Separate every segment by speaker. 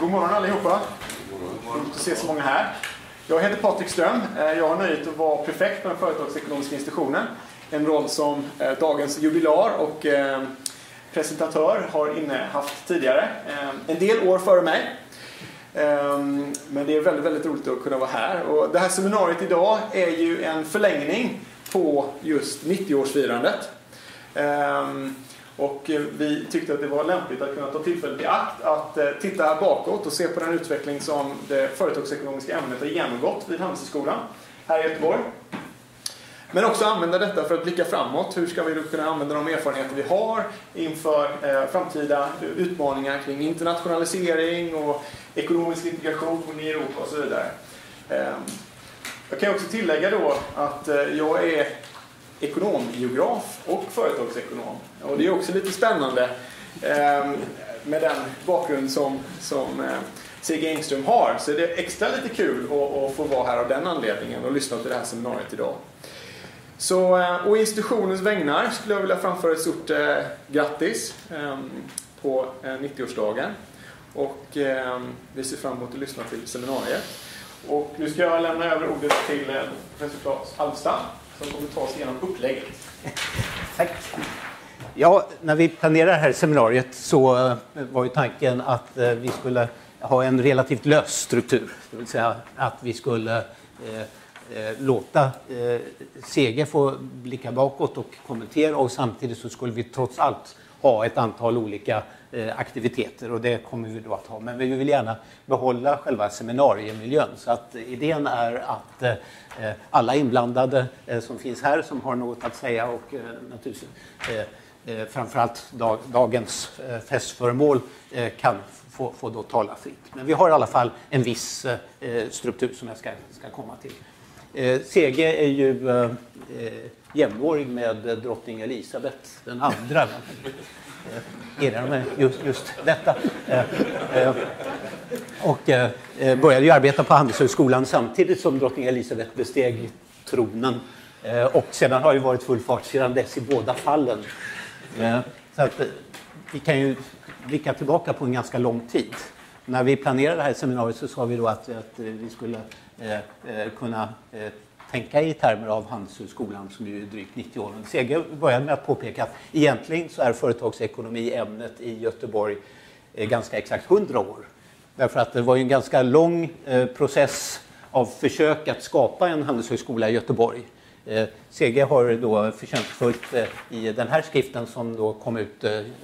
Speaker 1: God morgon allihopa. Roligt att se så många här. Jag heter Patrik Ström. Jag har nöjet att vara prefekt på den företagsekonomiska institutionen. En roll som dagens jubilar och presentatör har innehaft tidigare. En del år före mig. Men det är väldigt, väldigt roligt att kunna vara här. Och det här seminariet idag är ju en förlängning på just 90-årsfirandet. Och vi tyckte att det var lämpligt att kunna ta tillfället i akt att titta här bakåt och se på den utveckling som det företagsekonomiska ämnet har genomgått vid Handelshögskolan här i Göteborg. Men också använda detta för att blicka framåt. Hur ska vi då kunna använda de erfarenheter vi har inför framtida utmaningar kring internationalisering och ekonomisk integration i Europa och så vidare. Jag kan också tillägga då att jag är ekonomgeograf och företagsekonom. Och det är också lite spännande med den bakgrund som C.G. Engström har. Så det är extra lite kul att få vara här av den anledningen och lyssna till det här seminariet idag. Så, och institutionens vägnar skulle jag vilja framföra ett stort grattis på 90-årsdagen. Och vi ser fram emot att lyssna till seminariet. Och nu ska jag lämna över ordet till professor Claes Alvstam som kommer ta oss igenom upplägget.
Speaker 2: Tack. Ja, när vi planerade det här seminariet så var ju tanken att vi skulle ha en relativt lös struktur. Det vill säga att vi skulle låta CG få blicka bakåt och kommentera, och samtidigt så skulle vi trots allt ha ett antal olika aktiviteter, och det kommer vi då att ha. Men vi vill gärna behålla själva seminariemiljön, så att idén är att alla inblandade som finns här som har något att säga, och naturligtvis framförallt dagens festföremål kan få då tala fritt. Men vi har i alla fall en viss struktur som jag ska komma till. CG är ju jämnårig med drottning Elisabeth den andra. Erinrar mig just detta. Och började ju arbeta på Handelshögskolan samtidigt som drottning Elisabeth besteg tronen. Och sedan har ju varit full fart sedan dess i båda fallen. Så att vi kan ju blicka tillbaka på en ganska lång tid. När vi planerade det här seminariet så sa vi då att vi skulle kunna tänka i termer av Handelshögskolan som ju är drygt 90 år. CG började med att påpeka att egentligen så är företagsekonomi ämnet i Göteborg ganska exakt 100 år. Därför att det var ju en ganska lång process av försök att skapa en handelshögskola i Göteborg. CG har då förtjänstfullt i den här skriften som då kom ut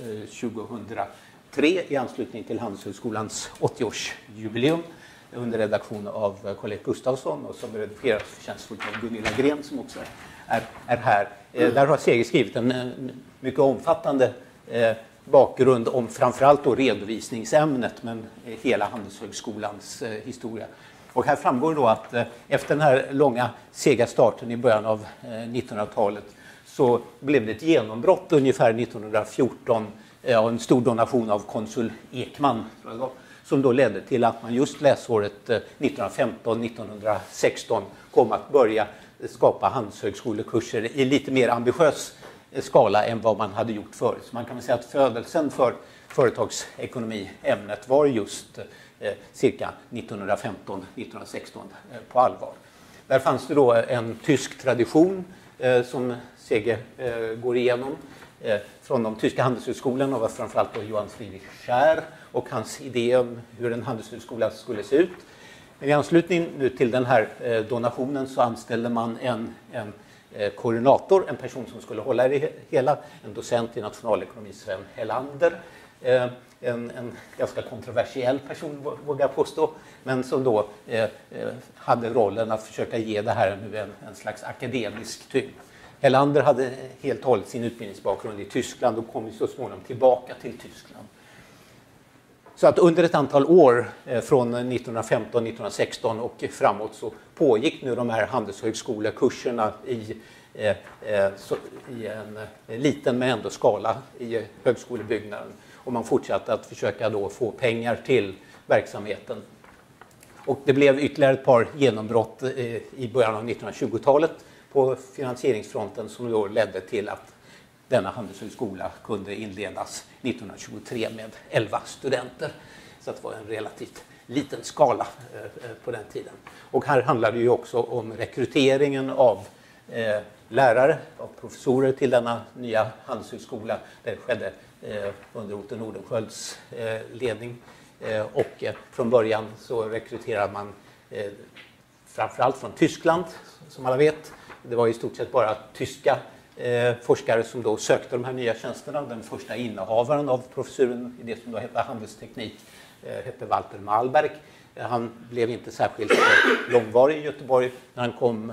Speaker 2: 2003 i anslutning till Handelshögskolans 80-årsjubileum under redaktion av Karl-Erik Gustafsson, och som redigeras förtjänstfullt av Gunilla Gren som också är här. Där har CG skrivit en mycket omfattande bakgrund om framförallt då redovisningsämnet, men hela Handelshögskolans historia. Och här framgår då att efter den här långa sega starten i början av 1900-talet så blev det ett genombrott ungefär 1914 av en stor donation av konsul Ekman, tror jag det var, som då ledde till att man just läsåret 1915-1916 kom att börja skapa handelshögskolekurser i lite mer ambitiös skala än vad man hade gjort förut. Så man kan säga att födelsen för företagsekonomiämnet var just cirka 1915-1916 på allvar. Där fanns det då en tysk tradition som CG går igenom från de tyska handelshögskolorna, och framförallt då Johann Friedrich Scher och hans idé om hur en handelshögskola skulle se ut. Men i anslutning nu till den här donationen så anställde man en koordinator, en person som skulle hålla i det hela, en docent i nationalekonomi, Sven Helander. En ganska kontroversiell person, vågar jag påstå, men som då hade rollen att försöka ge det här nu en slags akademisk tyngd. Helander hade helt och hållet sin utbildningsbakgrund i Tyskland och kom ju så småningom tillbaka till Tyskland. Så att under ett antal år från 1915-1916 och framåt så pågick nu de här handelshögskolekurserna i en liten men ändå skala i högskolebyggnaden. Och man fortsatte att försöka då få pengar till verksamheten. Och det blev ytterligare ett par genombrott i början av 1920-talet på finansieringsfronten som då ledde till att denna handelshögskola kunde inledas 1923 med 11 studenter. Så Så det var en relativt liten skala på den tiden. Och här handlar det ju också om rekryteringen av lärare och professorer till denna nya handelshögskola. Det skedde under Otto Nordenskiölds ledning. Och från början så rekryterade man framförallt från Tyskland, som alla vet. Det var i stort sett bara tyska forskare som då sökte de här nya tjänsterna. Den första innehavaren av professuren i det som då hette handelsteknik hette Walter Malberg. Han blev inte särskilt långvarig i Göteborg när han kom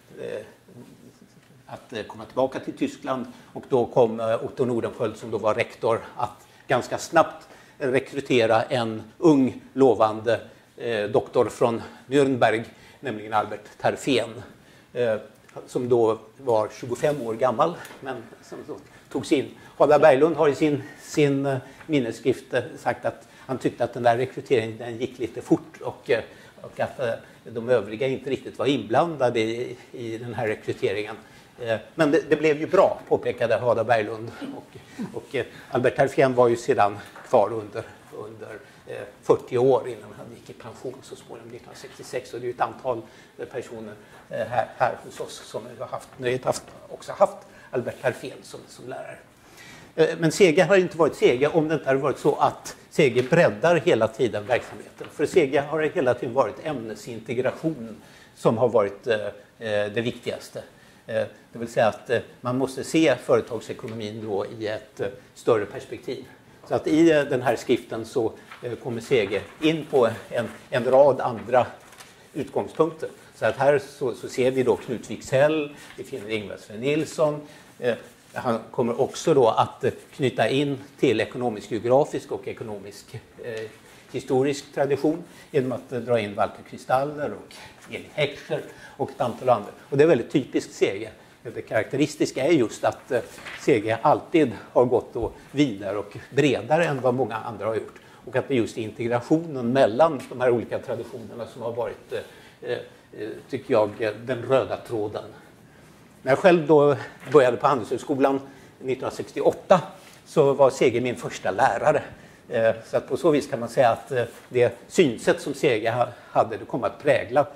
Speaker 2: att komma tillbaka till Tyskland, och då kom Otto Nordenskiöld som då var rektor att ganska snabbt rekrytera en ung lovande doktor från Nürnberg, nämligen Albert Terfén, som då var 25 år gammal men som då togs in. Hadar Berglund har i sin minnesskrift sagt att han tyckte att den där rekryteringen gick lite fort och att de övriga inte riktigt var inblandade i den här rekryteringen. Men det blev ju bra, påpekade Hadar Berglund. Och Albert Terfén var ju sedan kvar under 40 år innan han gick i pension så småningom 1966. Och det är ju ett antal personer här hos oss som har haft nöjet att också haft Albert Terfén som lärare. Men CG har inte varit CG om det inte har varit så att CG breddar hela tiden verksamheten. För CG har det hela tiden varit ämnesintegration som har varit det viktigaste. Det vill säga att man måste se företagsekonomin då i ett större perspektiv. Så att i den här skriften så kommer CG in på en rad andra utgångspunkter. Så att här så ser vi då Knut Wicksell, vi finner Ingvar Sven Nilsson. Han kommer också då att knyta in till ekonomisk-geografisk och ekonomisk-historisk tradition genom att dra in Walter Kristaller och Elin Heckscher och ett antal andra. Och det är väldigt typiskt CG. Det karaktäristiska är just att CG alltid har gått då vidare och bredare än vad många andra har gjort. Och att det är just integrationen mellan de här olika traditionerna som har varit, tycker jag, den röda tråden. När jag själv då började på Handelshögskolan 1968 så var CG min första lärare. Så att på så vis kan man säga att det synsätt som CG hade, det kom att prägla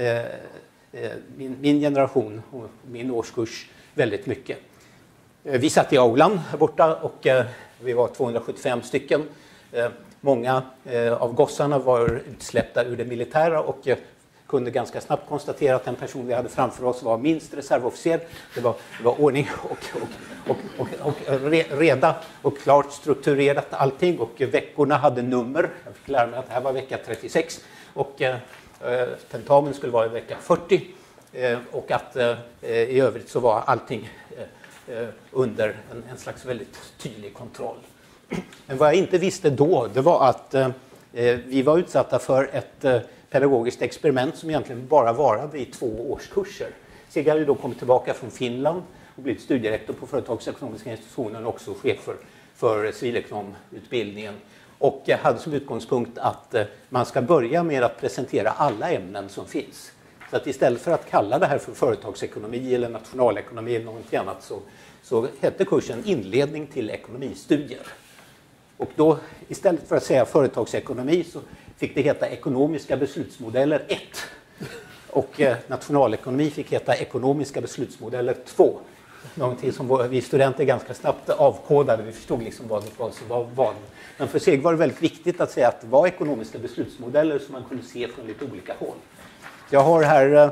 Speaker 2: min generation och min årskurs väldigt mycket. Vi satt i aulan här borta och vi var 275 stycken. Många av gossarna var utsläppta ur det militära och kunde ganska snabbt konstatera att den person vi hade framför oss var minst reservofficer. Det var ordning och reda och klart strukturerat allting, och veckorna hade nummer. Jag fick lära mig att det här var vecka 36 och tentamen skulle vara i vecka 40 och att i övrigt så var allting under en slags väldigt tydlig kontroll. Men vad jag inte visste då, det var att vi var utsatta för ett pedagogiskt experiment som egentligen bara varade i 2 årskurser. CG hade då kommit tillbaka från Finland och blivit studierektor på företagsekonomiska institutionen och också chef för civilekonomutbildningen. Och jag hade som utgångspunkt att man ska börja med att presentera alla ämnen som finns. Så att istället för att kalla det här för företagsekonomi eller nationalekonomi eller något annat så hette kursen inledning till ekonomistudier. Och då istället för att säga företagsekonomi så fick det heta ekonomiska beslutsmodeller 1. Och nationalekonomi fick heta ekonomiska beslutsmodeller 2. Någonting som vi studenter ganska snabbt avkodade. Vi förstod liksom vad det var som var vad. Men för CG var det väldigt viktigt att säga att det var ekonomiska beslutsmodeller som man kunde se från lite olika håll. Jag har här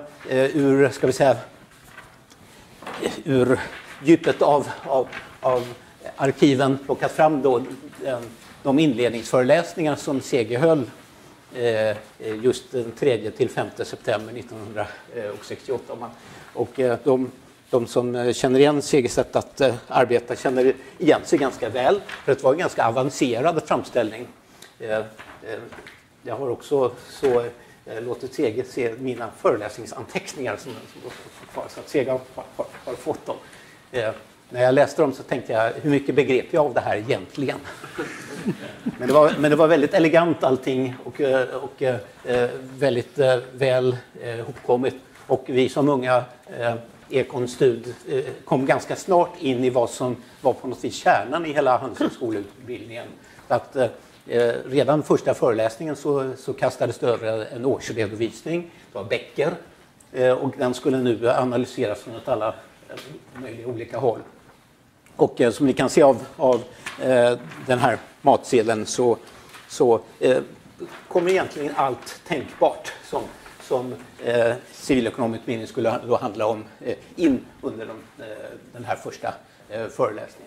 Speaker 2: ur djupet av arkiven plockat fram då de inledningsföreläsningar som CG höll just den 3-5 september 1968. Och de som känner igen CGs sätt att arbeta känner igen sig ganska väl, för det var en ganska avancerad framställning. Jag har också låtit CG se mina föreläsningsanteckningar som så att CG har fått dem. När jag läste dem så tänkte jag, hur mycket begrep jag av det här egentligen? Men det var väldigt elegant allting och väldigt väl hopkommit. Och vi som unga ekonstud kom ganska snart in i vad som var på något vis kärnan i hela handelshögskoleutbildningen. Så att redan första föreläsningen så kastades det över en årsredovisning. Det var Becker. Och den skulle nu analyseras från alla möjliga olika håll. Och som ni kan se av den här matsedeln så kommer egentligen allt tänkbart som civilekonomisk utbildning skulle då handla om in under den här första föreläsningen.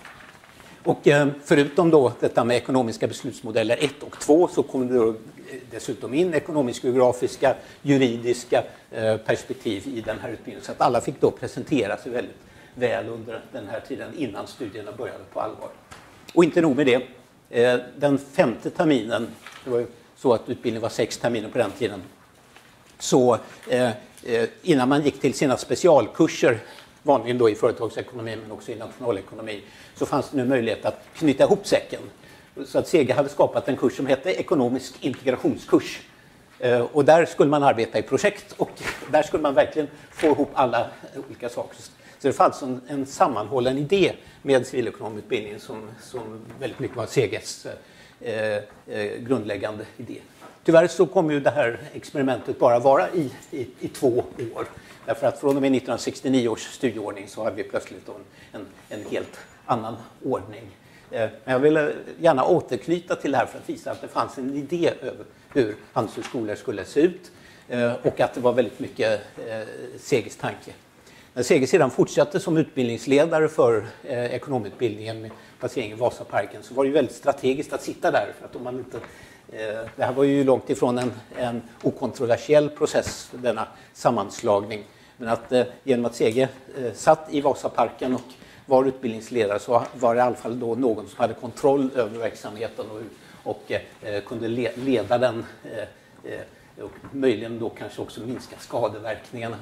Speaker 2: Och förutom då detta med ekonomiska beslutsmodeller 1 och 2 så kommer det då dessutom in ekonomisk-geografiska, juridiska perspektiv i den här utbildningen. Så att alla fick då presentera sig väldigt väl under den här tiden innan studierna började på allvar. Och inte nog med det. Den 5:e terminen, det var ju så att utbildningen var 6 terminer på den tiden, så innan man gick till sina specialkurser, vanligen då i företagsekonomi men också i nationalekonomi, så fanns det nu möjlighet att knyta ihop säcken. Så att CEGA hade skapat en kurs som hette ekonomisk integrationskurs. Och där skulle man arbeta i projekt och där skulle man verkligen få ihop alla olika saker. Så det fanns en sammanhållen idé med civilekonomutbildningen som väldigt mycket var CEGAs grundläggande idé. Tyvärr så kommer ju det här experimentet bara vara i 2 år. Därför att från och med 1969 års studieordning så har vi plötsligt en helt annan ordning. Men jag vill gärna återknyta till det här för att visa att det fanns en idé över hur handelshögskolor skulle se ut och att det var väldigt mycket CEGAs tanke. När CEGA sedan fortsatte som utbildningsledare för ekonomutbildningen med placering i Vasaparken så var det väldigt strategiskt att sitta där. För att om man inte, det här var ju långt ifrån en okontroversiell process, denna sammanslagning. Men att genom att CEGA satt i Vasaparken och var utbildningsledare så var det i alla fall då någon som hade kontroll över verksamheten och kunde leda den och möjligen då kanske också minska skadeverkningarna.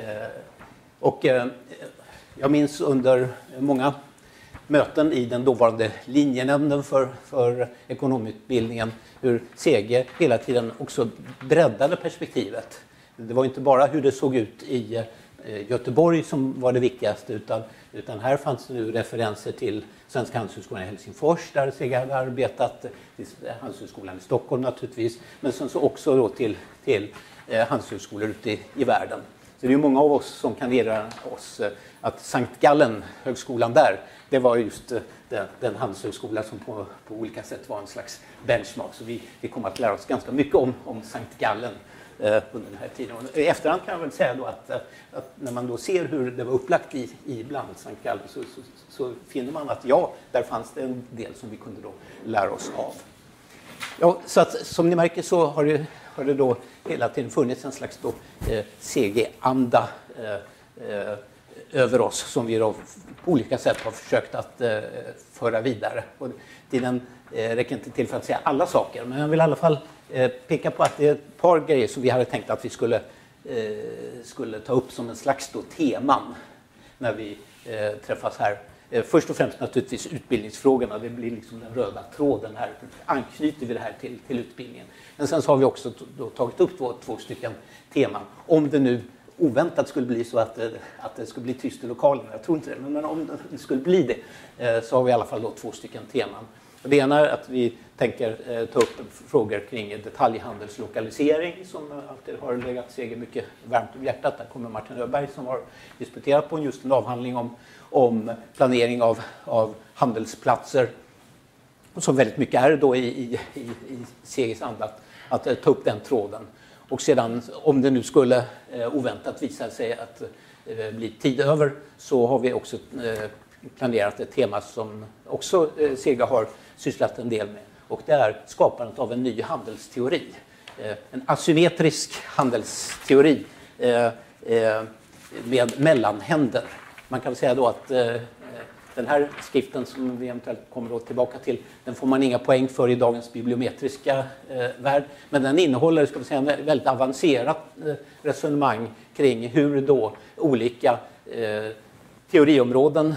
Speaker 2: Och jag minns under många möten i den dåvarande linjenämnden för ekonomutbildningen hur CEGA hela tiden också breddade perspektivet. Det var inte bara hur det såg ut i Göteborg som var det viktigaste utan här fanns det nu referenser till Svenska handelshögskolan i Helsingfors där CEGA hade arbetat, till handelshögskolan i Stockholm naturligtvis, men sen så också då till handelshögskolor ute i världen. Så det är många av oss som kan erinra oss att Sankt Gallen, högskolan där, det var just den handelshögskola som på olika sätt var en slags benchmark. Så vi kommer att lära oss ganska mycket om Sankt Gallen under den här tiden. Och i efterhand kan jag väl säga då att när man då ser hur det var upplagt i bland Sankt Gallen så finner man att där fanns det en del som vi kunde då lära oss av. Ja, så att som ni märker så har det då hela tiden funnits en slags CEGA-anda över oss som vi då på olika sätt har försökt att föra vidare. Och tiden räcker inte till för att säga alla saker, men jag vill i alla fall peka på att det är ett par grejer som vi hade tänkt att vi skulle ta upp som en slags teman när vi träffas här. Först och främst naturligtvis utbildningsfrågorna, det blir liksom den röda tråden här. Anknyter vi det här till utbildningen. Men sen så har vi också då tagit upp två stycken teman. Om det nu oväntat skulle bli så att det skulle bli tyst i lokalen, jag tror inte det, men om det skulle bli det så har vi i alla fall då 2 stycken teman. Det ena är att vi tänker ta upp frågor kring detaljhandelslokalisering som alltid har legat CEGA mycket varmt om hjärtat. Där kommer Martin Öberg som har disputerat på just en avhandling om planering av handelsplatser. Och som väldigt mycket är då i CEGAs anda att ta upp den tråden. Och sedan om det nu skulle oväntat visa sig att bli tid över så har vi också planerat ett tema som också CEGA har sysslat en del med. Och det är skapandet av en ny handelsteori. En asymmetrisk handelsteori med mellanhänder. Man kan säga då att den här skriften som vi eventuellt kommer tillbaka till, den får man inga poäng för i dagens bibliometriska värld. Men den innehåller, ska vi säga, en väldigt avancerat resonemang kring hur då olika teoriområden,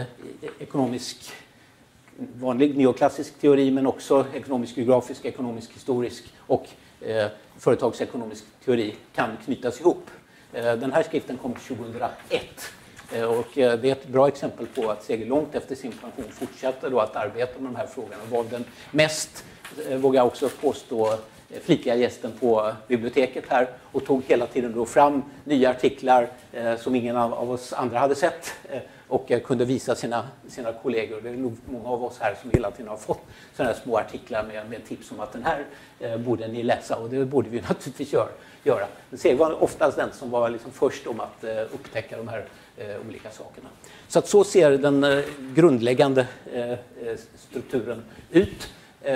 Speaker 2: vanlig neoklassisk teori men också ekonomisk-geografisk, ekonomisk-historisk och företagsekonomisk teori kan knytas ihop. Den här skriften kom 2001 och det är ett bra exempel på att CEGA långt efter sin pension fortsatte då att arbeta med de här frågorna och var den mest vågar jag också påstå, flitiga gästen på biblioteket här och tog hela tiden då fram nya artiklar som ingen av oss andra hade sett och kunde visa sina kollegor. Det är nog många av oss här som hela tiden har fått sådana här små artiklar med tips om att den här borde ni läsa, och det borde vi naturligtvis göra. Det var oftast den som var liksom först om att upptäcka de här olika sakerna. Så att så ser den grundläggande strukturen ut.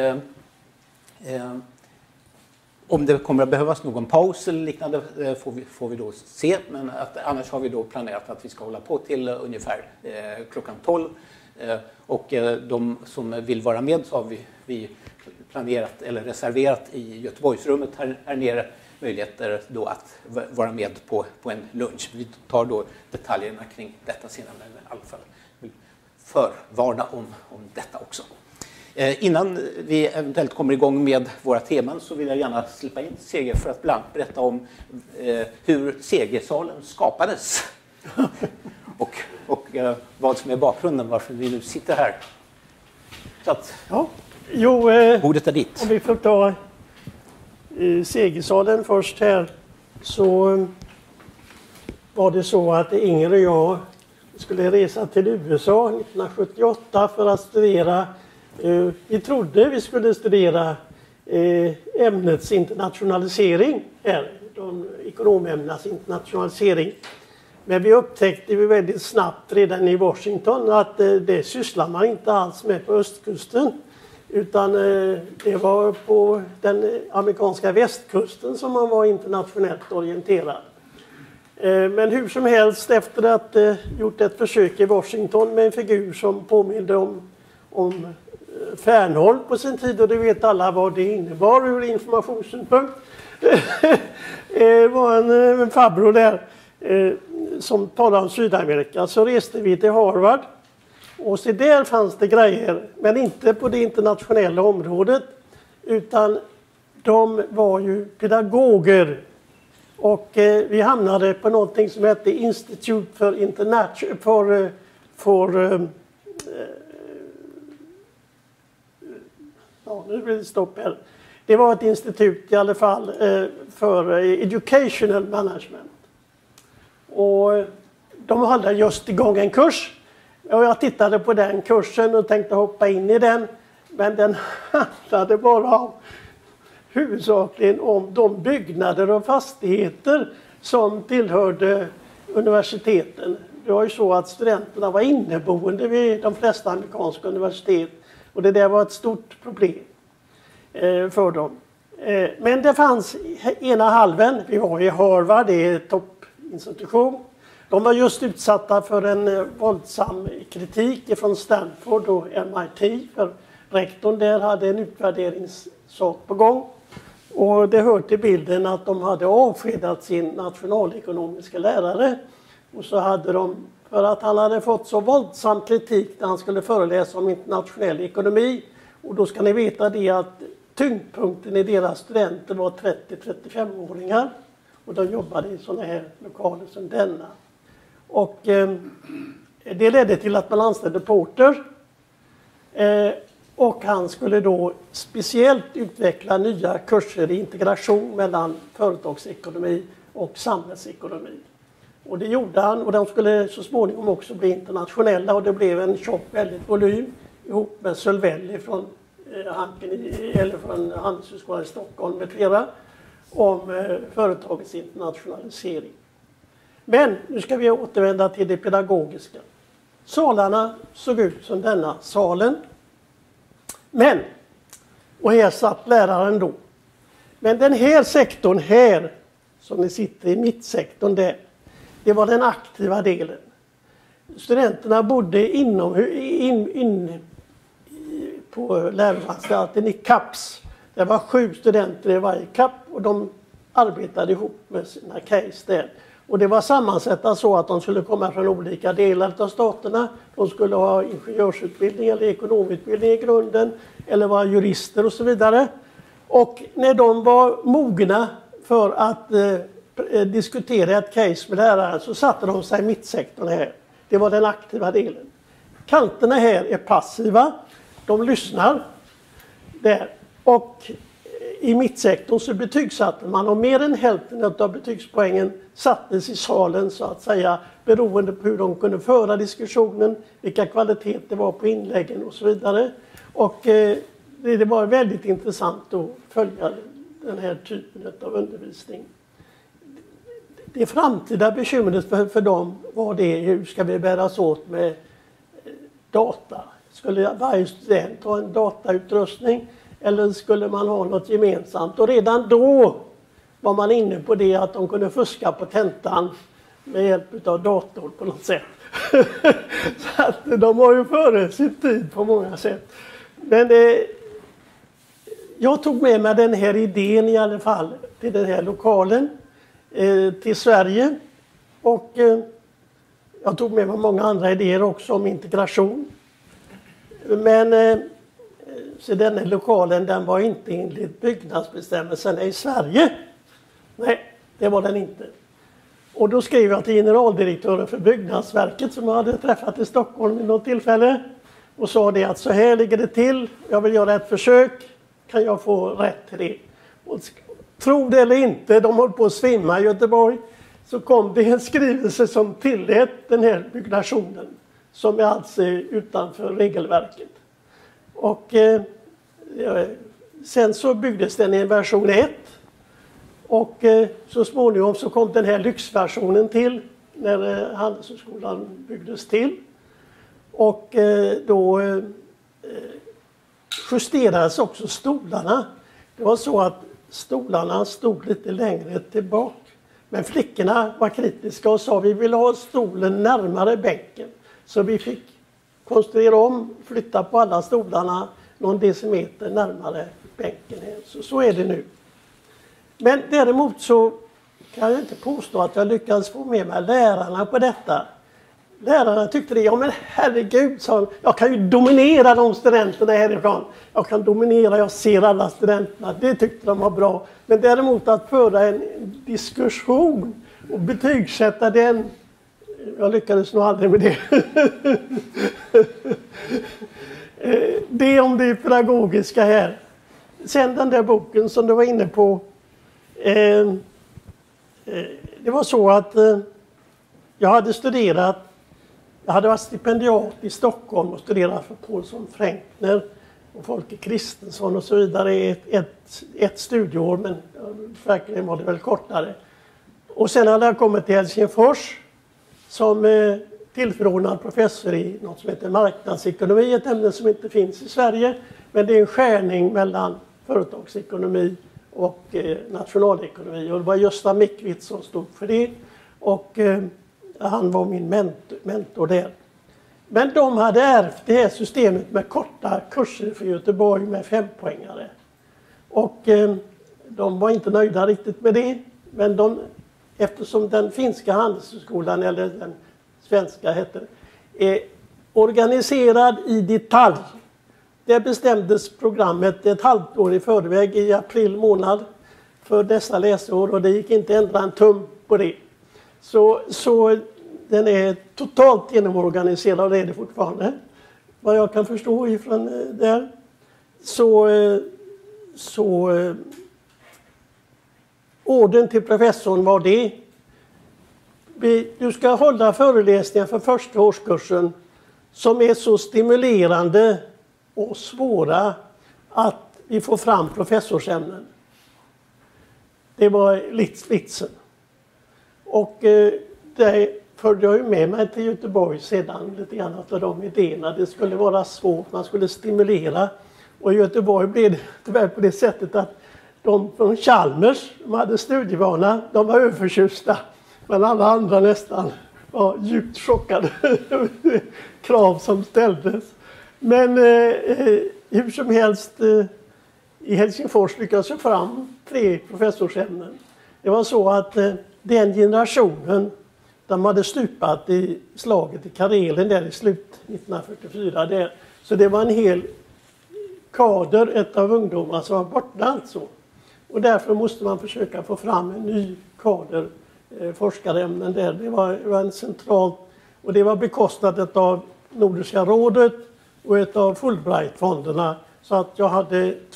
Speaker 2: Om det kommer att behövas någon paus eller liknande får vi då se, men annars har vi då planerat att vi ska hålla på till ungefär klockan 12. Och de som vill vara med så har vi planerat eller reserverat i Göteborgsrummet här nere möjligheter då att vara med på en lunch. Vi tar då detaljerna kring detta senare, men i alla fall vill förvarna om detta också. Innan vi eventuellt kommer igång med våra teman så vill jag gärna släppa in Seger för att bland annat berätta om hur Segersalen skapades och vad som är bakgrunden varför vi nu sitter här. Så att, ordet är ditt.
Speaker 3: Om vi får ta Segersalen först här, så var det så att Inger och jag skulle resa till USA 1978 för att studera. Vi trodde vi skulle studera ämnets internationalisering här, ekonomämnenas internationalisering. Men vi upptäckte väldigt snabbt redan i Washington att det sysslar man inte alls med på östkusten. Utan det var på den amerikanska västkusten som man var internationellt orienterad. Men hur som helst, efter att gjort ett försök i Washington med en figur som påminde om Fernholm på sin tid, och det vet alla vad det innebar ur informationssynpunkt. Det var en farbror där som talade om Sydamerika. Så reste vi till Harvard. Och så där fanns det grejer, men inte på det internationella området, utan de var ju pedagoger. Och vi hamnade på någonting som hette Institute nu blir det stopp här. Det var ett institut i alla fall för educational management. Och de hade just igång en kurs. Och jag tittade på den kursen och tänkte hoppa in i den. Men den handlade bara huvudsakligen om de byggnader och fastigheter som tillhörde universiteten. Det var ju så att studenterna var inneboende vid de flesta amerikanska universitet. Och det där var ett stort problem för dem. Men det fanns ena halven. Vi var i Harvard, det är en toppinstitution. De var just utsatta för en våldsam kritik från Stanford och MIT. För rektorn där hade en utvärderingssak på gång. Och det hör till bilden att de hade avskedat sin nationalekonomiska lärare. Och så hade de, för att han hade fått så våldsam kritik när han skulle föreläsa om internationell ekonomi. Och då ska ni veta det att tyngdpunkten i deras studenter var 30-35-åringar. Och de jobbade i sådana här lokaler som denna. Och det ledde till att man anställde Porter. Och han skulle då speciellt utveckla nya kurser i integration mellan företagsekonomi och samhällsekonomi. Och det gjorde han, och de skulle så småningom också bli internationella, och det blev en tjock väldigt volym ihop med Sölvelli från Handelshögskolan i Stockholm med flera om företagets internationalisering. Men nu ska vi återvända till det pedagogiska. Salarna såg ut som denna salen. Men, och här satt läraren då. Men den här sektorn här, som ni sitter i mittsektorn där, det var den aktiva delen. Studenterna bodde på läroanstalten i CAPS. Det var 7 studenter i varje CAP och de arbetade ihop med sina case där. Och det var sammansatt så att de skulle komma från olika delar av staterna. De skulle ha ingenjörsutbildning eller ekonomutbildning i grunden, eller vara jurister och så vidare. Och när de var mogna för att diskutera ett case med läraren så satte de sig i mittsektorn här. Det var den aktiva delen. Kanterna här är passiva. De lyssnar där. Och i mittsektorn så betygsatte man, och mer än hälften av betygspoängen sattes i salen så att säga, beroende på hur de kunde föra diskussionen, vilka kvalitet det var på inläggen och så vidare. Och det var väldigt intressant att följa den här typen av undervisning. Det framtida bekymret för dem var det, hur ska vi bäras åt med data? Skulle varje student ha en datautrustning eller skulle man ha något gemensamt? Och redan då var man inne på det att de kunde fuska på tentan med hjälp av dator på något sätt. Så att de var ju före sin tid på många sätt. Men jag tog med mig den här idén i alla fall till den här lokalen, till Sverige. Och jag tog med mig många andra idéer också om integration. Men så den här lokalen, den var inte enligt byggnadsbestämmelserna i Sverige. Nej, det var den inte. Och då skrev jag till generaldirektören för Byggnadsverket som jag hade träffat i Stockholm vid något tillfälle. Och sa det att så här ligger det till. Jag vill göra ett försök. Kan jag få rätt till det? Och tro det eller inte, de höll på att svimma i Göteborg. Så kom det en skrivelse som tillät den här byggnationen. Som är alltså utanför regelverket. Och sen så byggdes den i version 1. Och så småningom så kom den här lyxversionen till när Handelshögskolan byggdes till. Och då justerades också stolarna. Det var så att stolarna stod lite längre tillbaka. Men flickorna var kritiska och sa vi vill ha stolen närmare bänken. Så vi fick konstruera om, flytta på alla stolarna någon decimeter närmare bänken. Så är det nu. Men däremot så kan jag inte påstå att jag lyckades få med mig lärarna på detta. Lärarna tyckte det, ja men herregud, sa de, jag kan ju dominera de studenterna härifrån. Jag kan dominera, jag ser alla studenterna, det tyckte de var bra. Men däremot att föra en diskussion och betygsätta den, jag lyckades nog aldrig med det. Det om det pedagogiska här. Sen den där boken som du var inne på. Det var så att jag hade studerat, jag hade varit stipendiat i Stockholm och studerat för Paulsson Fränkner och Folke Kristensson och så vidare i ett studieår, men verkligen var det väl kortare. Och sen hade jag kommit till Helsingfors som tillförordnad professor i något som heter marknadsekonomi, ett ämne som inte finns i Sverige, men det är en skärning mellan företagsekonomi och nationalekonomi. Och det var Gösta Mikvits som stod för det. Och han var min mentor där. Men de hade ärvt det här systemet med korta kurser för Göteborg med 5-poängare. Och de var inte nöjda riktigt med det. Men eftersom den finska handelshögskolan, eller den svenska heter, är organiserad i detalj. Där bestämdes programmet ett halvår i förväg i april månad för dessa läsår och det gick inte ändra en tum på det. Så den är totalt genomorganiserad och det är det fortfarande. Vad jag kan förstå ifrån där. Så orden till professorn var det. Du ska hålla föreläsningar för första årskursen som är så stimulerande och svåra att vi får fram professorsämnen. Det var vitsen. Och det förde jag ju med mig till Göteborg sedan lite grann av de idéerna. Det skulle vara svårt, man skulle stimulera. Och i Göteborg blev det tyvärr på det sättet att de från Chalmers, de hade studievana, de var överförtjusta. Men alla andra nästan var djupt chockade över krav som ställdes. Men hur som helst i Helsingfors lyckades jag fram 3 professorsämnen. Det var så att den generationen, de hade stupat i slaget i Karelen där i slut 1944. Där. Så det var en hel kader av ungdomar som var borta alltså. Och därför måste man försöka få fram en ny kader forskarämnen där. Det var en central, och det var bekostat av Nordiska rådet och av Fulbright-fonderna. Så att jag hade 2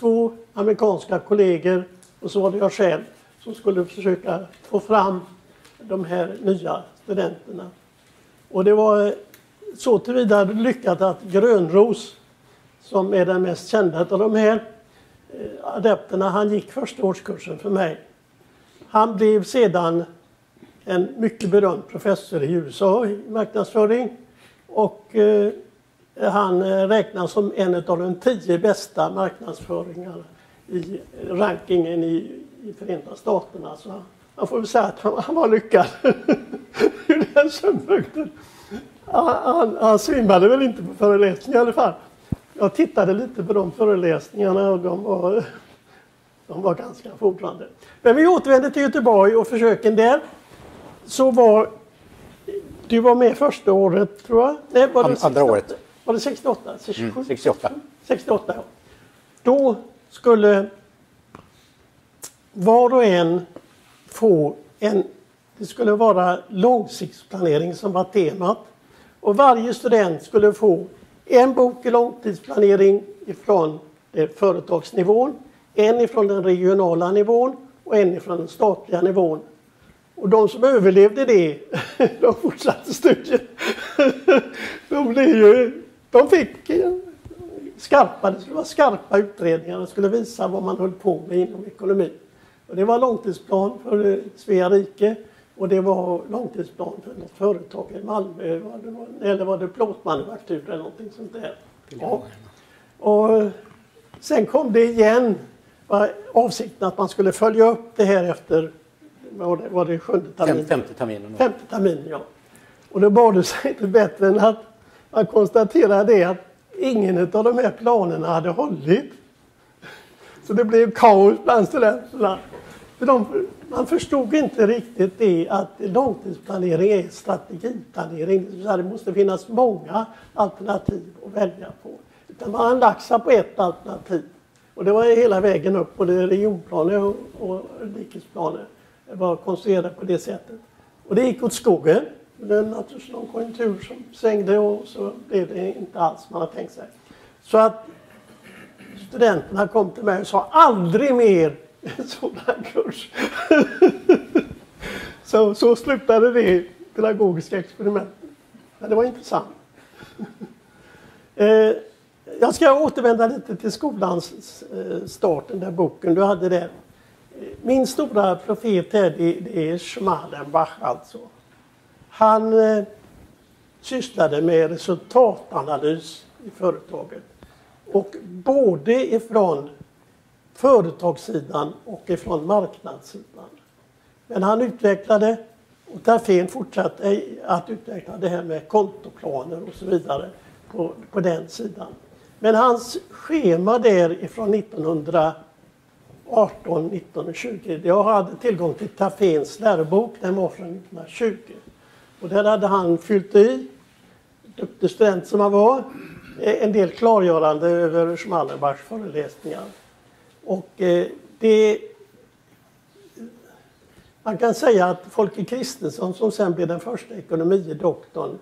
Speaker 3: amerikanska kollegor och så var det jag själv som skulle försöka få fram de här nya studenterna. Och det var så tillvida lyckat att Grönros, som är den mest kända av de här adepterna, han gick första årskursen för mig. Han blev sedan en mycket berömd professor i USA i marknadsföring och han räknas som en av de 10 bästa marknadsföringarna i rankingen i Förenta Staterna. Så man får väl säga att han var lyckad ur den synpunkten. Han svimmade väl inte på föreläsningar i alla fall. Jag tittade lite på de föreläsningarna och de var ganska fordrande. Men vi återvände till Göteborg och försöken där. Så du var med första året, tror jag. Nej, var det
Speaker 2: andra året.
Speaker 3: Var det 68? 67?
Speaker 2: 68.
Speaker 3: 68, ja. Då skulle var och en få det skulle vara långsiktsplanering som var temat. Och varje student skulle få en bok i långtidsplanering ifrån företagsnivån, en ifrån den regionala nivån och en ifrån den statliga nivån. Och de som överlevde det, de fortsatte studien. De fick det skulle vara skarpa utredningar, de skulle visa vad man höll på med inom ekonomi. Och det var långtidsplan för Svea rike och det var långtidsplan för något företag i Malmö, eller var det plåtmanufaktur eller någonting sånt där. Ja. Och sen kom det igen, var avsikten att man skulle följa upp det här efter var det 7:e terminen?
Speaker 2: Femte terminen.
Speaker 3: 5:e terminen, ja. Och då var det sig inte bättre än att man konstaterade det att ingen av de här planerna hade hållit. Så det blev kaos bland studenterna. Man förstod inte riktigt det att långtidsplanering är strategiplanering. Så det måste finnas många alternativ att välja på. Utan man laxar på ett alternativ. Och det var hela vägen upp, både regionplaner och rikesplaner var konstruerade på det sättet. Och det gick åt skogen. Det är naturligtvis någon konjunktur som svängde och så blev det inte alls man har tänkt sig. Så att studenterna kom till mig och sa aldrig mer en sådan kurs. så slutade det pedagogiska experimentet. Men det var intressant. Jag ska återvända lite till skolans start, den där boken du hade där. Min stora profet här, det är Schmalenbach alltså. Han sysslade med resultatanalys i företaget. Och både ifrån företagssidan och ifrån marknadssidan. Men han utvecklade, och Tarfén fortsatte att utveckla det här med kontoplaner och så vidare på den sidan. Men hans schema där ifrån 1918-1920, jag hade tillgång till Tarféns lärobok, den var från 1920. Och där hade han fyllt i, duktig student som han var, en del klargörande över Schmalenbachs föreläsningar. Och man kan säga att Folke Kristensson, som sen blev den första ekonomidoktorn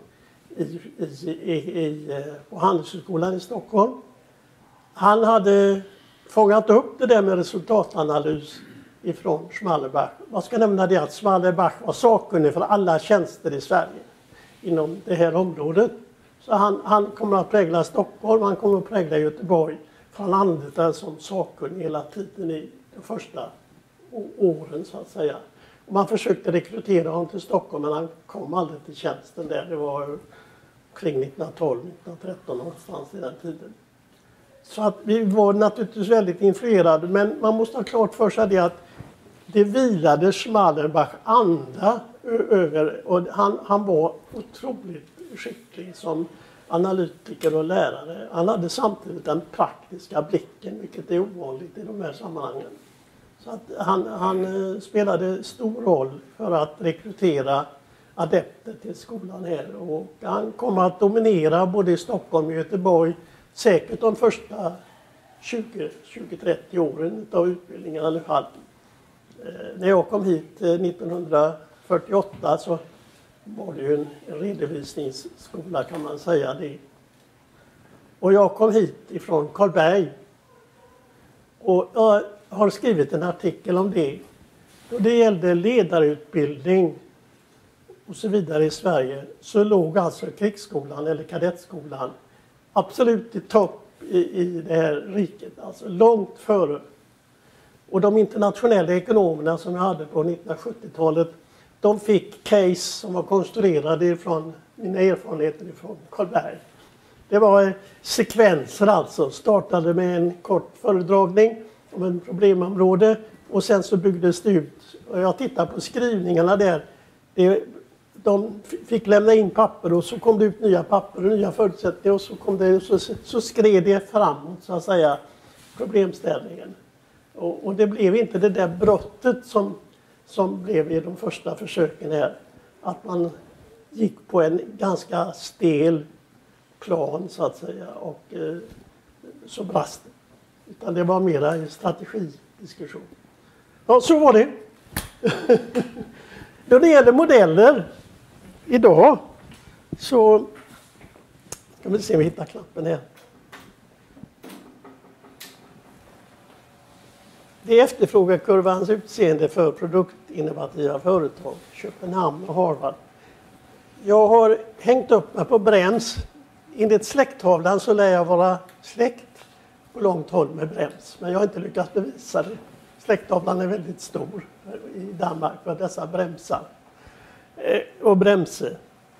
Speaker 3: på Handelshögskolan i Stockholm, han hade fångat upp det där med resultatanalys ifrån Schmalenbach. Man ska nämna det att Schmalenbach var sakkunnig för alla tjänster i Sverige inom det här området. Så han kommer att prägla Stockholm, han kommer att prägla Göteborg. För han anlitade som sakkunnig hela tiden i de första åren så att säga. Och man försökte rekrytera honom till Stockholm men han kom aldrig till tjänsten där. Det var kring 1912-1913 någonstans i den tiden. Så att vi var naturligtvis väldigt influerade, men man måste ha klart för sig det att det vilade Schmalenbach anda över, och han var otroligt skicklig som analytiker och lärare. Han hade samtidigt den praktiska blicken, vilket är ovanligt i de här sammanhangen. Så att han spelade stor roll för att rekrytera adepter till skolan här, och han kommer att dominera både i Stockholm och Göteborg säkert de första 20-30 åren av utbildningen i alla fall. När jag kom hit 1948 så var det ju en redovisningsskola kan man säga det. Och jag kom hit ifrån Karlberg. Och jag har skrivit en artikel om det. Och det gällde ledarutbildning och så vidare i Sverige. Så låg alltså krigsskolan eller kadettskolan absolut i topp i det här riket. Alltså långt före. Och de internationella ekonomerna som jag hade på 1970-talet, de fick case som var konstruerade från mina erfarenheter från Karlberg. Det var sekvenser alltså. Startade med en kort föredragning om en problemområde och sen så byggdes det ut. Och jag tittar på skrivningarna där. De fick lämna in papper och så kom det ut nya papper och nya förutsättningar och så kom det, så skred det framåt så att säga problemställningen. Och det blev inte det där brottet som blev i de första försöken här. Att man gick på en ganska stel plan så att säga och så brast det. Utan det var mera en strategidiskussion. Ja, så var det. Då det gäller modeller idag så ska vi se om vi hittar knappen här. Det är efterfrågekurvans utseende för produktinnovativa företag, Köpenhamn och Harvard. Jag har hängt upp mig på Brems. Enligt släkttavlan så lär jag vara släkt på långt håll med Brems. Men jag har inte lyckats bevisa det. Släkttavlan är väldigt stor i Danmark för dessa bremsar och bremse.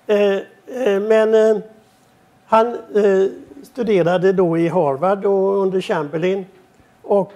Speaker 3: Men han studerade då i Harvard och under Chamberlain. Och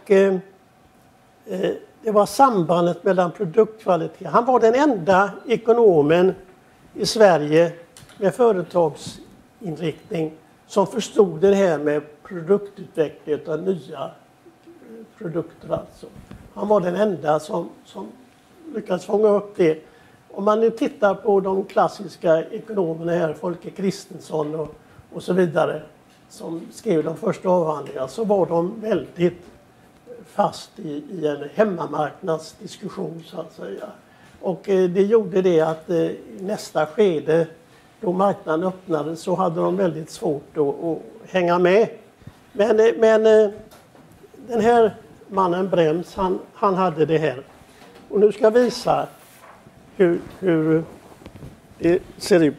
Speaker 3: det var sambandet mellan produktkvalitet. Han var den enda ekonomen i Sverige med företagsinriktning som förstod det här med produktutveckling av nya produkter. Alltså. Han var den enda som lyckades fånga upp det. Om man nu tittar på de klassiska ekonomerna här, Folke Christensson och så vidare, som skrev de första avhandlingarna, så var de väldigt fast i en hemmamarknadsdiskussion så att säga. Och det gjorde det att i nästa skede då marknaden öppnade så hade de väldigt svårt att hänga med. Men den här mannen Brems, han hade det här. Och nu ska jag visa hur det ser ut.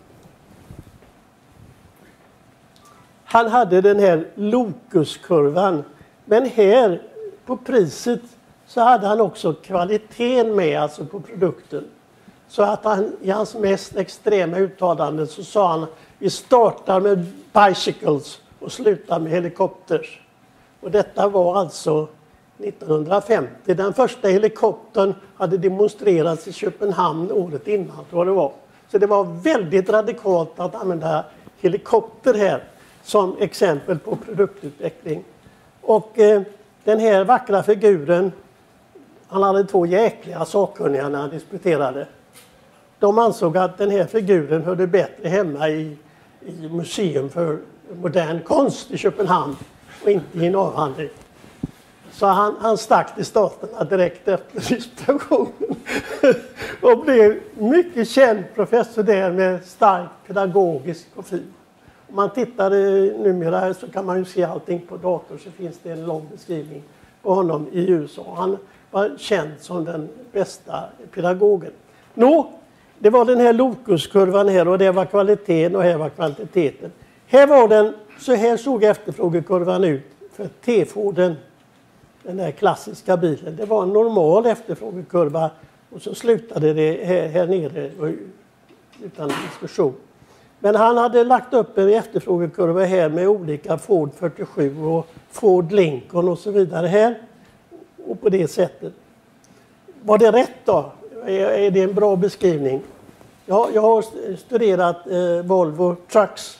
Speaker 3: Han hade den här Locuskurvan. Men här på priset så hade han också kvaliteten med, alltså på produkten. Så att han i hans mest extrema uttalanden så sa han: vi startar med bicycles och slutar med helikopters. Och detta var alltså 1950. Den första helikoptern hade demonstrerats i Köpenhamn året innan, tror jag det var. Så det var väldigt radikalt att använda helikopter här som exempel på produktutveckling. Och den här vackra figuren, han hade 2 jäkliga sakkunniga när han disputerade. De ansåg att den här figuren hörde bättre hemma i museum för modern konst i Köpenhamn och inte i en avhandling. Så han stack till staterna direkt efter disputationen och blev mycket känd professor där med stark pedagogisk profil. Om man tittar numera så kan man ju se allting på dator, så finns det en lång beskrivning på honom i USA. Han var känd som den bästa pedagogen. Det var den här Locuskurvan här och det var kvaliteten och här var kvantiteten. Här var den, så här såg efterfrågekurvan ut för T-Forden, den här klassiska bilen. Det var en normal efterfrågekurva och så slutade det här nere utan diskussion. Men han hade lagt upp en efterfrågekurva här med olika Ford 47 och Ford Lincoln och så vidare här. Och på det sättet. Var det rätt då? Är det en bra beskrivning? Ja, jag har studerat Volvo Trucks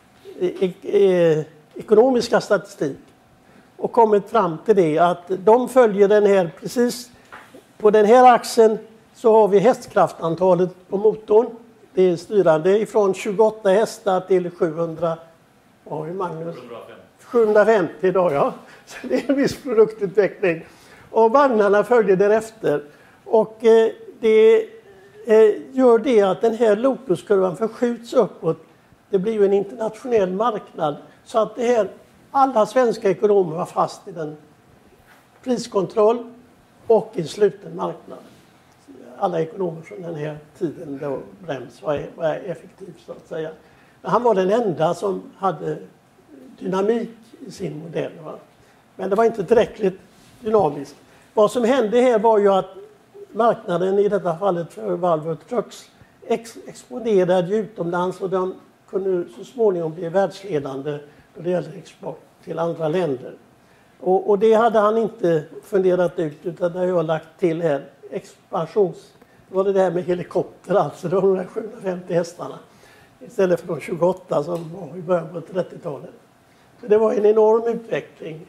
Speaker 3: ekonomiska statistik och kommit fram till det att de följer den här precis på den här axeln så har vi hästkraftantalet på motorn. Det är styrande ifrån 28 hästar till 700, vad är Magnus? 750 idag, ja. Så det är en viss produktutveckling. Och vagnarna följer därefter. Och det gör det att den här Locuskurvan förskjuts uppåt. Det blir ju en internationell marknad. Så att det här, alla svenska ekonomer var fast priskontroll och en sluten marknad. Alla ekonomer från den här tiden då Brems var effektiv så att säga. Men han var den enda som hade dynamik i sin modell. Va? Men det var inte tillräckligt dynamiskt. Vad som hände här var ju att marknaden i detta fallet för Volvo Trucks exponerade utomlands och de kunde så småningom bli världsledande då det gäller export till andra länder. Och det hade han inte funderat ut utan det har jag lagt till här. Expansions. Det var det där med helikopter, alltså de där 750 hästarna. Istället för de 28 som var i början på 30-talet. Så det var en enorm utveckling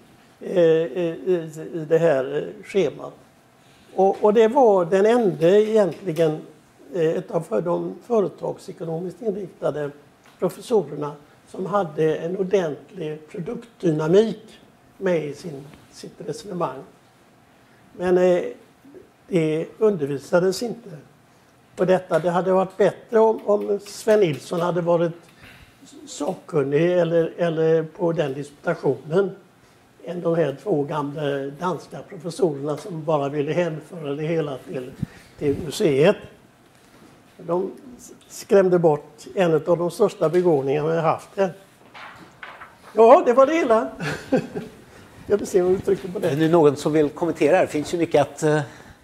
Speaker 3: i det här schemat. Och det var den enda egentligen av de företagsekonomiskt inriktade professorerna som hade en ordentlig produktdynamik med i sitt resonemang. Men det undervisades inte på detta. Det hade varit bättre om Sven Nilsson hade varit sakkunnig eller på den disputationen än de här två gamla danska professorerna som bara ville hänföra det hela till museet. De skrämde bort en av de största begåvningarna jag haft här. Ja, det var det hela. Jag vill se vad du trycker på det.
Speaker 2: Är det någon som vill kommentera? Det finns ju mycket att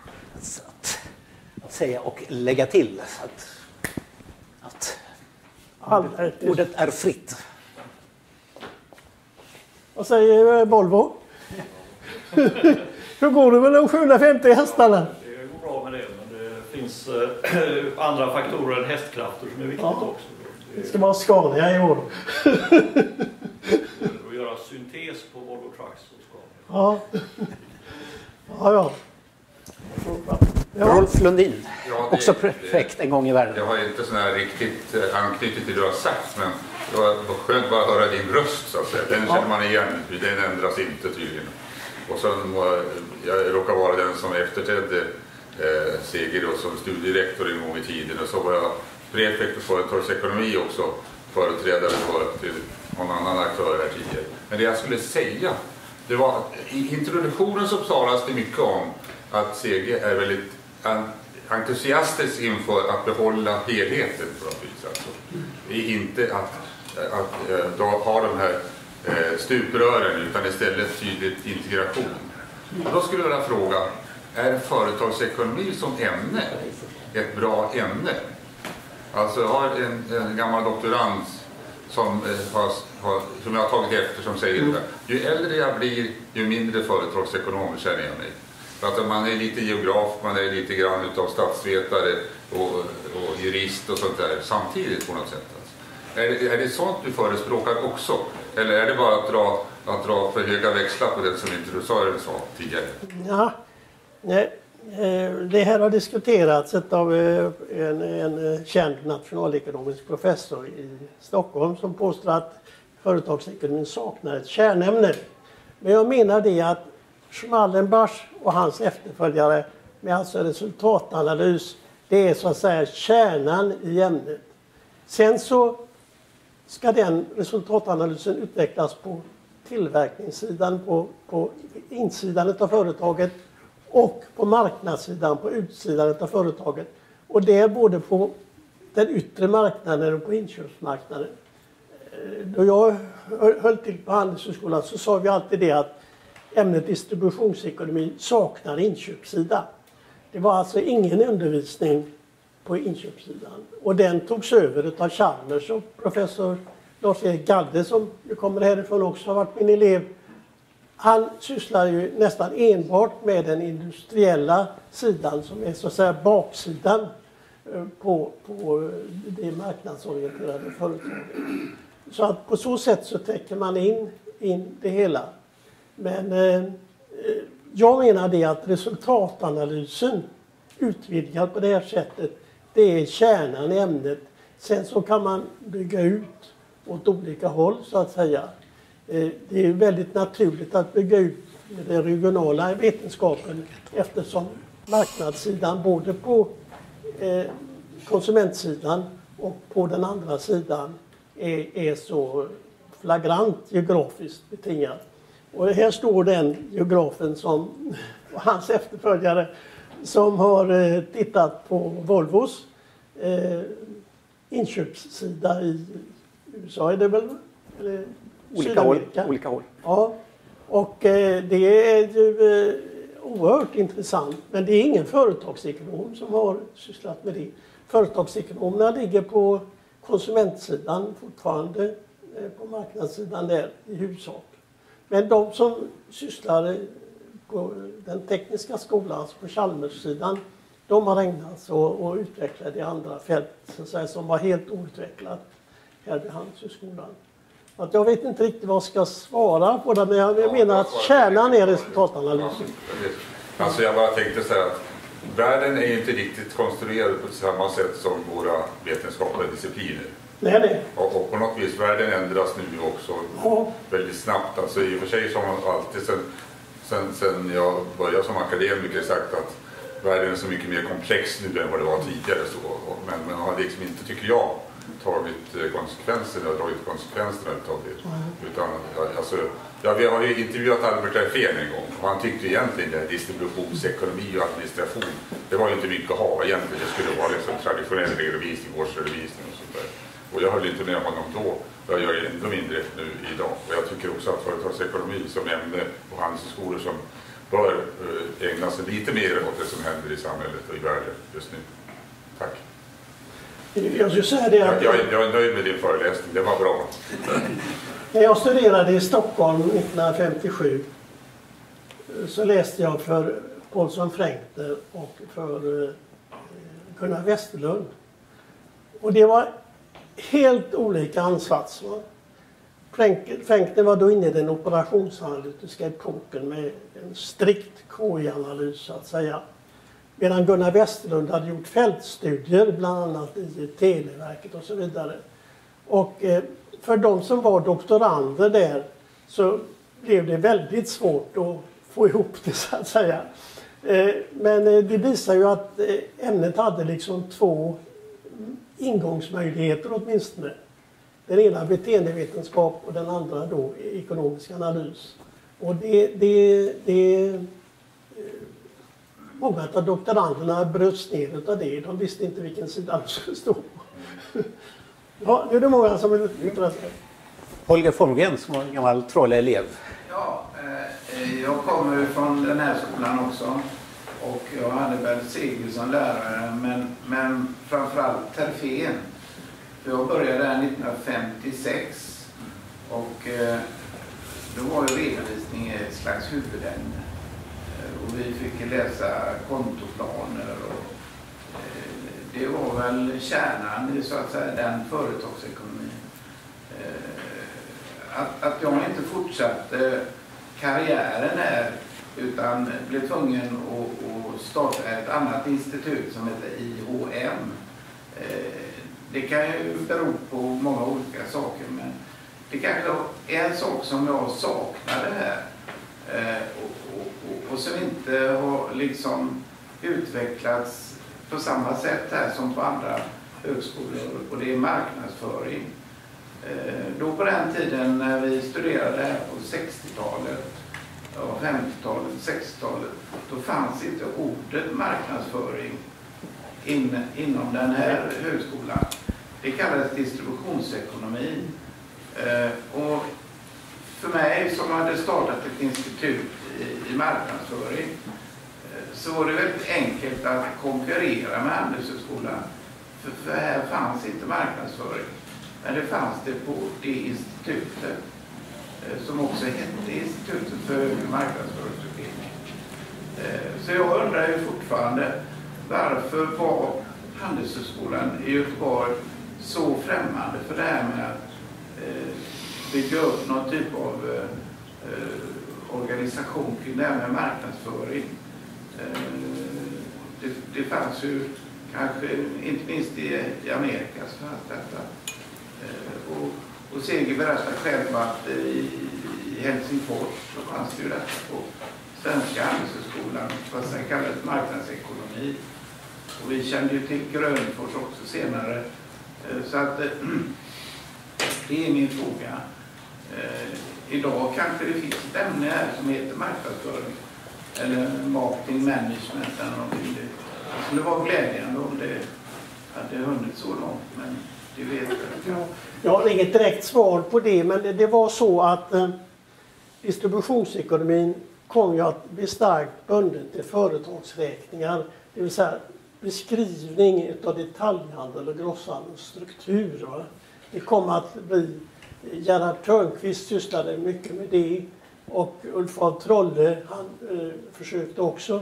Speaker 2: säga och lägga till. Ordet är fritt.
Speaker 3: Vad säger Volvo? Hur går det med de 750 hästarna?
Speaker 4: Det går bra med det, men det finns andra faktorer än hästkrafter som är viktigt också.
Speaker 3: Det ska vara Scania i år.
Speaker 4: Att göra syntes på Volvo Trucks och Scania.
Speaker 3: Ja. Ja.
Speaker 2: Rolf Lundin,
Speaker 5: ja,
Speaker 2: också prefekt en gång i världen.
Speaker 5: Jag har inte sån här riktigt anknutit till det du har sagt, men det var skönt bara att höra din röst så att säga. Den känner man igen, den ändras inte tydligen. Och sen jag råkar vara den som efterträdde Seger då, som studierektor en gång i tiden, och så var jag prefekt för företagsekonomi också, företrädare till någon annan aktör här tidigare. Men det jag skulle säga, det var i introduktionen så talas det mycket om att Seger är väldigt entusiastisk inför att behålla helheten på något vis. Alltså. Inte att ha de här stuprören utan istället tydligt integration. Och då skulle jag vilja fråga, är företagsekonomi som ämne ett bra ämne? Alltså jag har en gammal doktorand som jag har tagit efter som säger det. Ju äldre jag blir, ju mindre företagsekonom känner jag mig. För att man är lite geograf, man är lite grann utav statsvetare och jurist och sånt där samtidigt på något sätt. Alltså. Är det sånt du förespråkar också? Eller är det bara att dra för höga växlar på det som introduceraren sa tidigare?
Speaker 3: Ja, nej. Det här har diskuterats av en känd nationalekonomisk professor i Stockholm som påstår att företagsekonomin saknar ett kärnämne. Men jag menar det att Schmallenbach och hans efterföljare med alltså resultatanalys, det är så att säga kärnan i ämnet. Sen så ska den resultatanalysen utvecklas på tillverkningssidan, på insidan av företaget och på marknadssidan, på utsidan av företaget. Och det är både på den yttre marknaden och på inköpsmarknaden. Då jag höll till på Handelshögskolan så sa vi alltid det att ämnet distributionsekonomi saknar inköpssida. Det var alltså ingen undervisning på inköpssidan. Och den togs över av Chalmers och professor Lars-Erik Gadde som kommer härifrån också har varit min elev. Han sysslar ju nästan enbart med den industriella sidan som är så att säga baksidan på det marknadsorienterade företaget. Så att på så sätt så täcker man in det hela. Men jag menar det att resultatanalysen utvidgad på det här sättet, det är kärnan i ämnet. Sen så kan man bygga ut åt olika håll så att säga. Det är väldigt naturligt att bygga ut den regionala vetenskapen eftersom marknadssidan både på konsumentsidan och på den andra sidan är så flagrant geografiskt betingad. Och här står den geografen som hans efterföljare som har tittat på Volvos inköpssida i USA är det väl? Eller
Speaker 2: Olika håll.
Speaker 3: Ja, och det är ju oerhört intressant. Men det är ingen företagsekonom som har sysslat med det. Företagsekonomerna ligger på konsumentsidan fortfarande, på marknadssidan där i huvudsak. Men de som sysslar på den tekniska skolan, alltså på Chalmerssidan, de har ägnat sig och utvecklat i andra fält så att säga, som var helt outvecklat här vid Handelshögskolan. Att jag vet inte riktigt vad jag ska svara på det, men jag menar att kärnan är resultatanalysen.
Speaker 5: Alltså jag bara tänkte säga att världen är inte riktigt konstruerad på samma sätt som våra vetenskapliga discipliner.
Speaker 3: Nej.
Speaker 5: Och på något vis, världen ändras nu också väldigt snabbt. Alltså i och för sig som man alltid sen jag började som akademiker sagt att världen är så mycket mer komplex nu än vad det var tidigare. Men man har liksom inte, tycker jag, dragit konsekvenserna av det. Utan, alltså, vi har ju intervjuat Albert Einstein en gång och han tyckte egentligen att distributionsekonomi och administration, det var ju inte mycket att ha egentligen. Det skulle vara liksom traditionell redovisning, årsredovisning och sånt där. Och jag höll inte med honom då, jag gör det ändå mindre nu idag. Och jag tycker också att företagsekonomi som ämne och handelsskolor som bör ägna sig lite mer åt det som händer i samhället och i världen just nu. Tack.
Speaker 3: Jag skulle säga det att
Speaker 5: jag är nöjd med din föreläsning, det var bra.
Speaker 3: när jag studerade i Stockholm 1957 så läste jag för Paulson Fränkner och för Gunnar Westerlund. Och det var helt olika ansatser. Fränkner var då inne i den operationsanalytiska epoken med en strikt KI-analys så att säga. Medan Gunnar Westerlund hade gjort fältstudier bland annat i Televerket och så vidare. Och för de som var doktorander där så blev det väldigt svårt att få ihop det så att säga. Men det visar ju att ämnet hade liksom två ingångsmöjligheter åtminstone. Den ena beteendevetenskap och den andra då ekonomisk analys. Och många av doktoranderna bröts ner utav det. De visste inte vilken sida de skulle stå på. Ja, nu är det många som vill yttra sig.
Speaker 2: Holger Formgren som var en gammal Trolle-elev.
Speaker 6: Ja, jag kommer från den här skolan också. Och jag hade väl Segel som lärare, men framförallt Terfén. Jag började där 1956 och då var ju redovisning ett slags huvudämne. Och vi fick läsa kontoplaner och det var väl kärnan i så att säga den företagsekonomin. Att jag inte fortsatte karriären här utan blev tvungen att starta ett annat institut som heter IHM. Det kan ju bero på många olika saker, men det kanske är en sak som jag saknade här och som inte har liksom utvecklats på samma sätt här som på andra högskolor, och det är marknadsföring. Då på den tiden när vi studerade här på 60-talet, 50-talet, 60-talet, då fanns inte ordet marknadsföring inom den här högskolan. Det kallades distributionsekonomi. Och för mig som hade startat ett institut i marknadsföring så var det väldigt enkelt att konkurrera med Handelshögskolan. För här fanns inte marknadsföring. Men det fanns det på det institutet som också hette Institutet för högre marknadsföringsutbildning. Så jag undrar ju fortfarande varför var Handelshögskolan i Göteborg så främmande för det här med att bygga upp någon typ av organisation kring det här med marknadsföring. Det fanns ju kanske, inte minst i Amerika, så fanns detta. Och Seger berättar själv att i Helsingfors så fanns det ju detta på Svenska Handelshögskolan, vad som kallades marknadsekonomi. Och vi kände ju till Grönfors också senare. Så att det är min fråga. idag kanske det finns ett ämne här som heter marknadsföring eller marketing management eller någonting. Det skulle vara glädjande om det hade hunnit så långt, men det vet jag.
Speaker 3: Jag har inget direkt svar på det, men det var så att distributionsekonomin kom ju att bli starkt bunden till företagsräkningar, det vill säga beskrivning av detaljhandel och grosshandels struktur. Va? Det kom att bli, Gerhard Törnqvist sysslade mycket med det och Ulf af Trolle han försökte också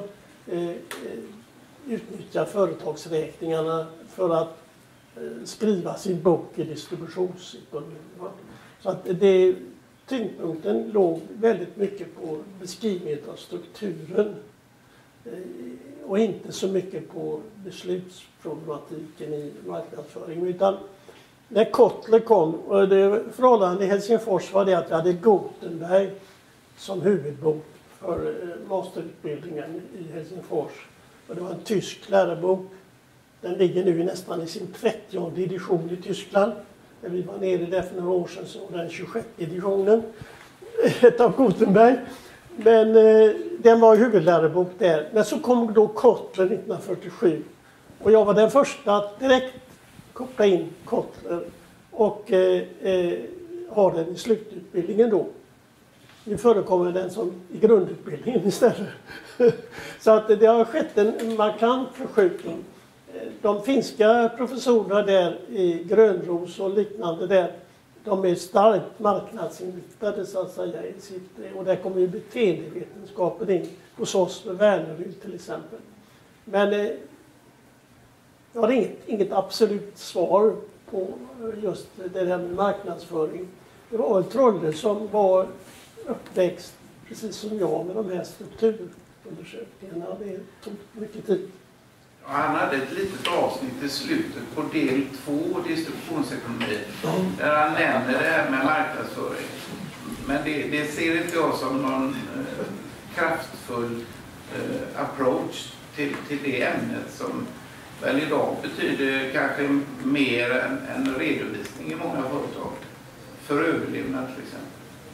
Speaker 3: utnyttja företagsräkningarna för att skriva sin bok i distributionsekonomi. Va? Så att tyngdpunkten låg väldigt mycket på beskrivningen av strukturen och inte så mycket på beslutsproblematiken i marknadsföring. Utan när Kotler kom, och det förhållande i Helsingfors var det att vi hade Gutenberg som huvudbok för masterutbildningen i Helsingfors. Och det var en tysk lärobok. Den ligger nu nästan i sin 30:e edition i Tyskland. När vi var nere där för några år sedan så var den 26:e editionen av Gutenberg. Men den var huvudlärobok där. Men så kom då Kotler 1947. Och jag var den första att direkt koppla in Kotler och ha den i slututbildningen då. Nu förekommer den som i grundutbildningen istället. Så att det har skett en markant förskjutning. De finska professorerna där i Grönros och liknande där, de är starkt marknadsinriktade så att säga. Och där kommer ju beteendevetenskapen in hos oss med Wernerud till exempel. Men jag har inget absolut svar på just det där med marknadsföring. Det var väl Trolle som var uppväxt precis som jag med de här strukturundersökningarna. Det tog mycket tid.
Speaker 6: Han hade ett litet avsnitt i slutet på del 2 distributionsekonomi där han nämner det här med marknadsföring. Men det ser inte jag som någon kraftfull approach till det ämnet som väl idag betyder kanske mer än redovisning i många företag. För överlevnad till exempel.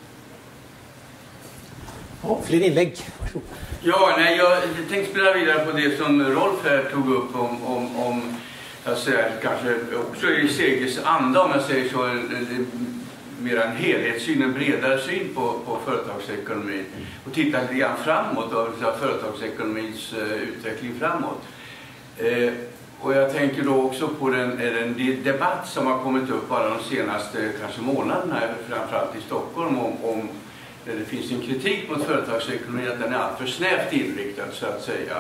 Speaker 2: Ja, fler inlägg. Varsågod.
Speaker 7: Ja, nej, jag tänkte spela vidare på det som Rolf här tog upp om jag säger, kanske också i Seges anda, om jag säger så, mer en helhetssyn, en bredare syn på företagsekonomin och titta lite grann framåt och företagsekonomins utveckling framåt. Och jag tänker då också på den debatt som har kommit upp bara de senaste kanske månaderna, framförallt i Stockholm, om det finns en kritik mot företagsekonomin att den är alltför snävt inriktad så att säga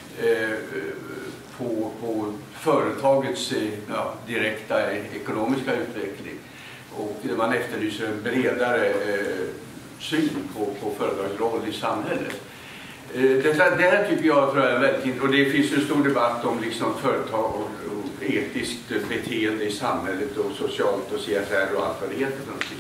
Speaker 7: på företagets direkta ekonomiska utveckling. Och man efterlyser en bredare syn på företagets roll i samhället. Det här tycker jag tror jag är väldigt intressant. Och det finns en stor debatt om liksom företag och etiskt beteende i samhället och socialt och CSR och allt vad det heter för någonting.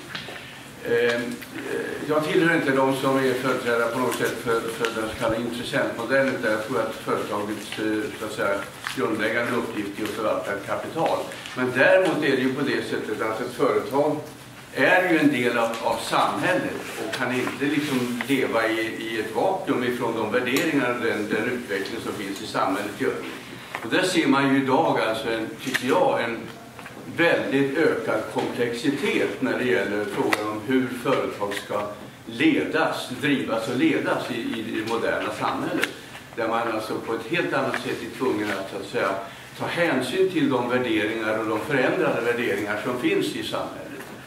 Speaker 7: Jag tillhör inte de som är företrädare på något sätt för den så kallade intressentmodellen, där jag tror att företagets så att säga, grundläggande uppgift är att förvalta kapital. Men däremot är det ju på det sättet att ett företag är ju en del av samhället och kan inte liksom leva i ett vakuum ifrån de värderingar och den utveckling som finns i samhället. Och där ser man ju idag alltså tycker jag, en väldigt ökad komplexitet när det gäller frågan om hur företag ska drivas och ledas i det moderna samhället. Där man alltså på ett helt annat sätt är tvungen att, så att säga, ta hänsyn till de värderingar och de förändrade värderingar som finns i samhället.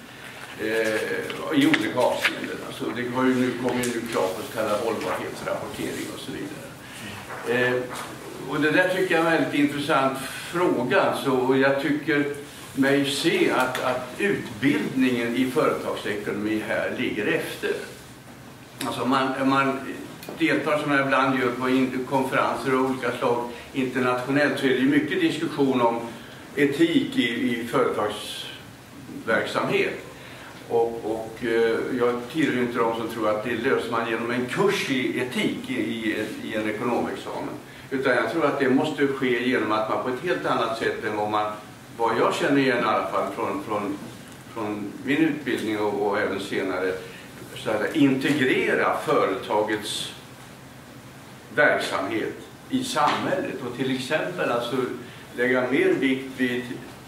Speaker 7: I olika avseenden. Alltså det kommer ju nu krav på så kallad hållbarhetsrapportering och så vidare. Och det där tycker jag är en väldigt intressant fråga. Och jag tycker mig se att utbildningen i företagsekonomi här ligger efter. Alltså man deltar som jag ibland gör på konferenser och olika slag internationellt, så är det mycket diskussion om etik i företagsverksamhet. Och jag tillhör inte de som tror att det löser man genom en kurs i etik i en ekonomexamen. Utan jag tror att det måste ske genom att man på ett helt annat sätt än vad jag känner igen i alla fall från min utbildning och även senare så att integrera företagets verksamhet i samhället och till exempel alltså lägga mer vikt vid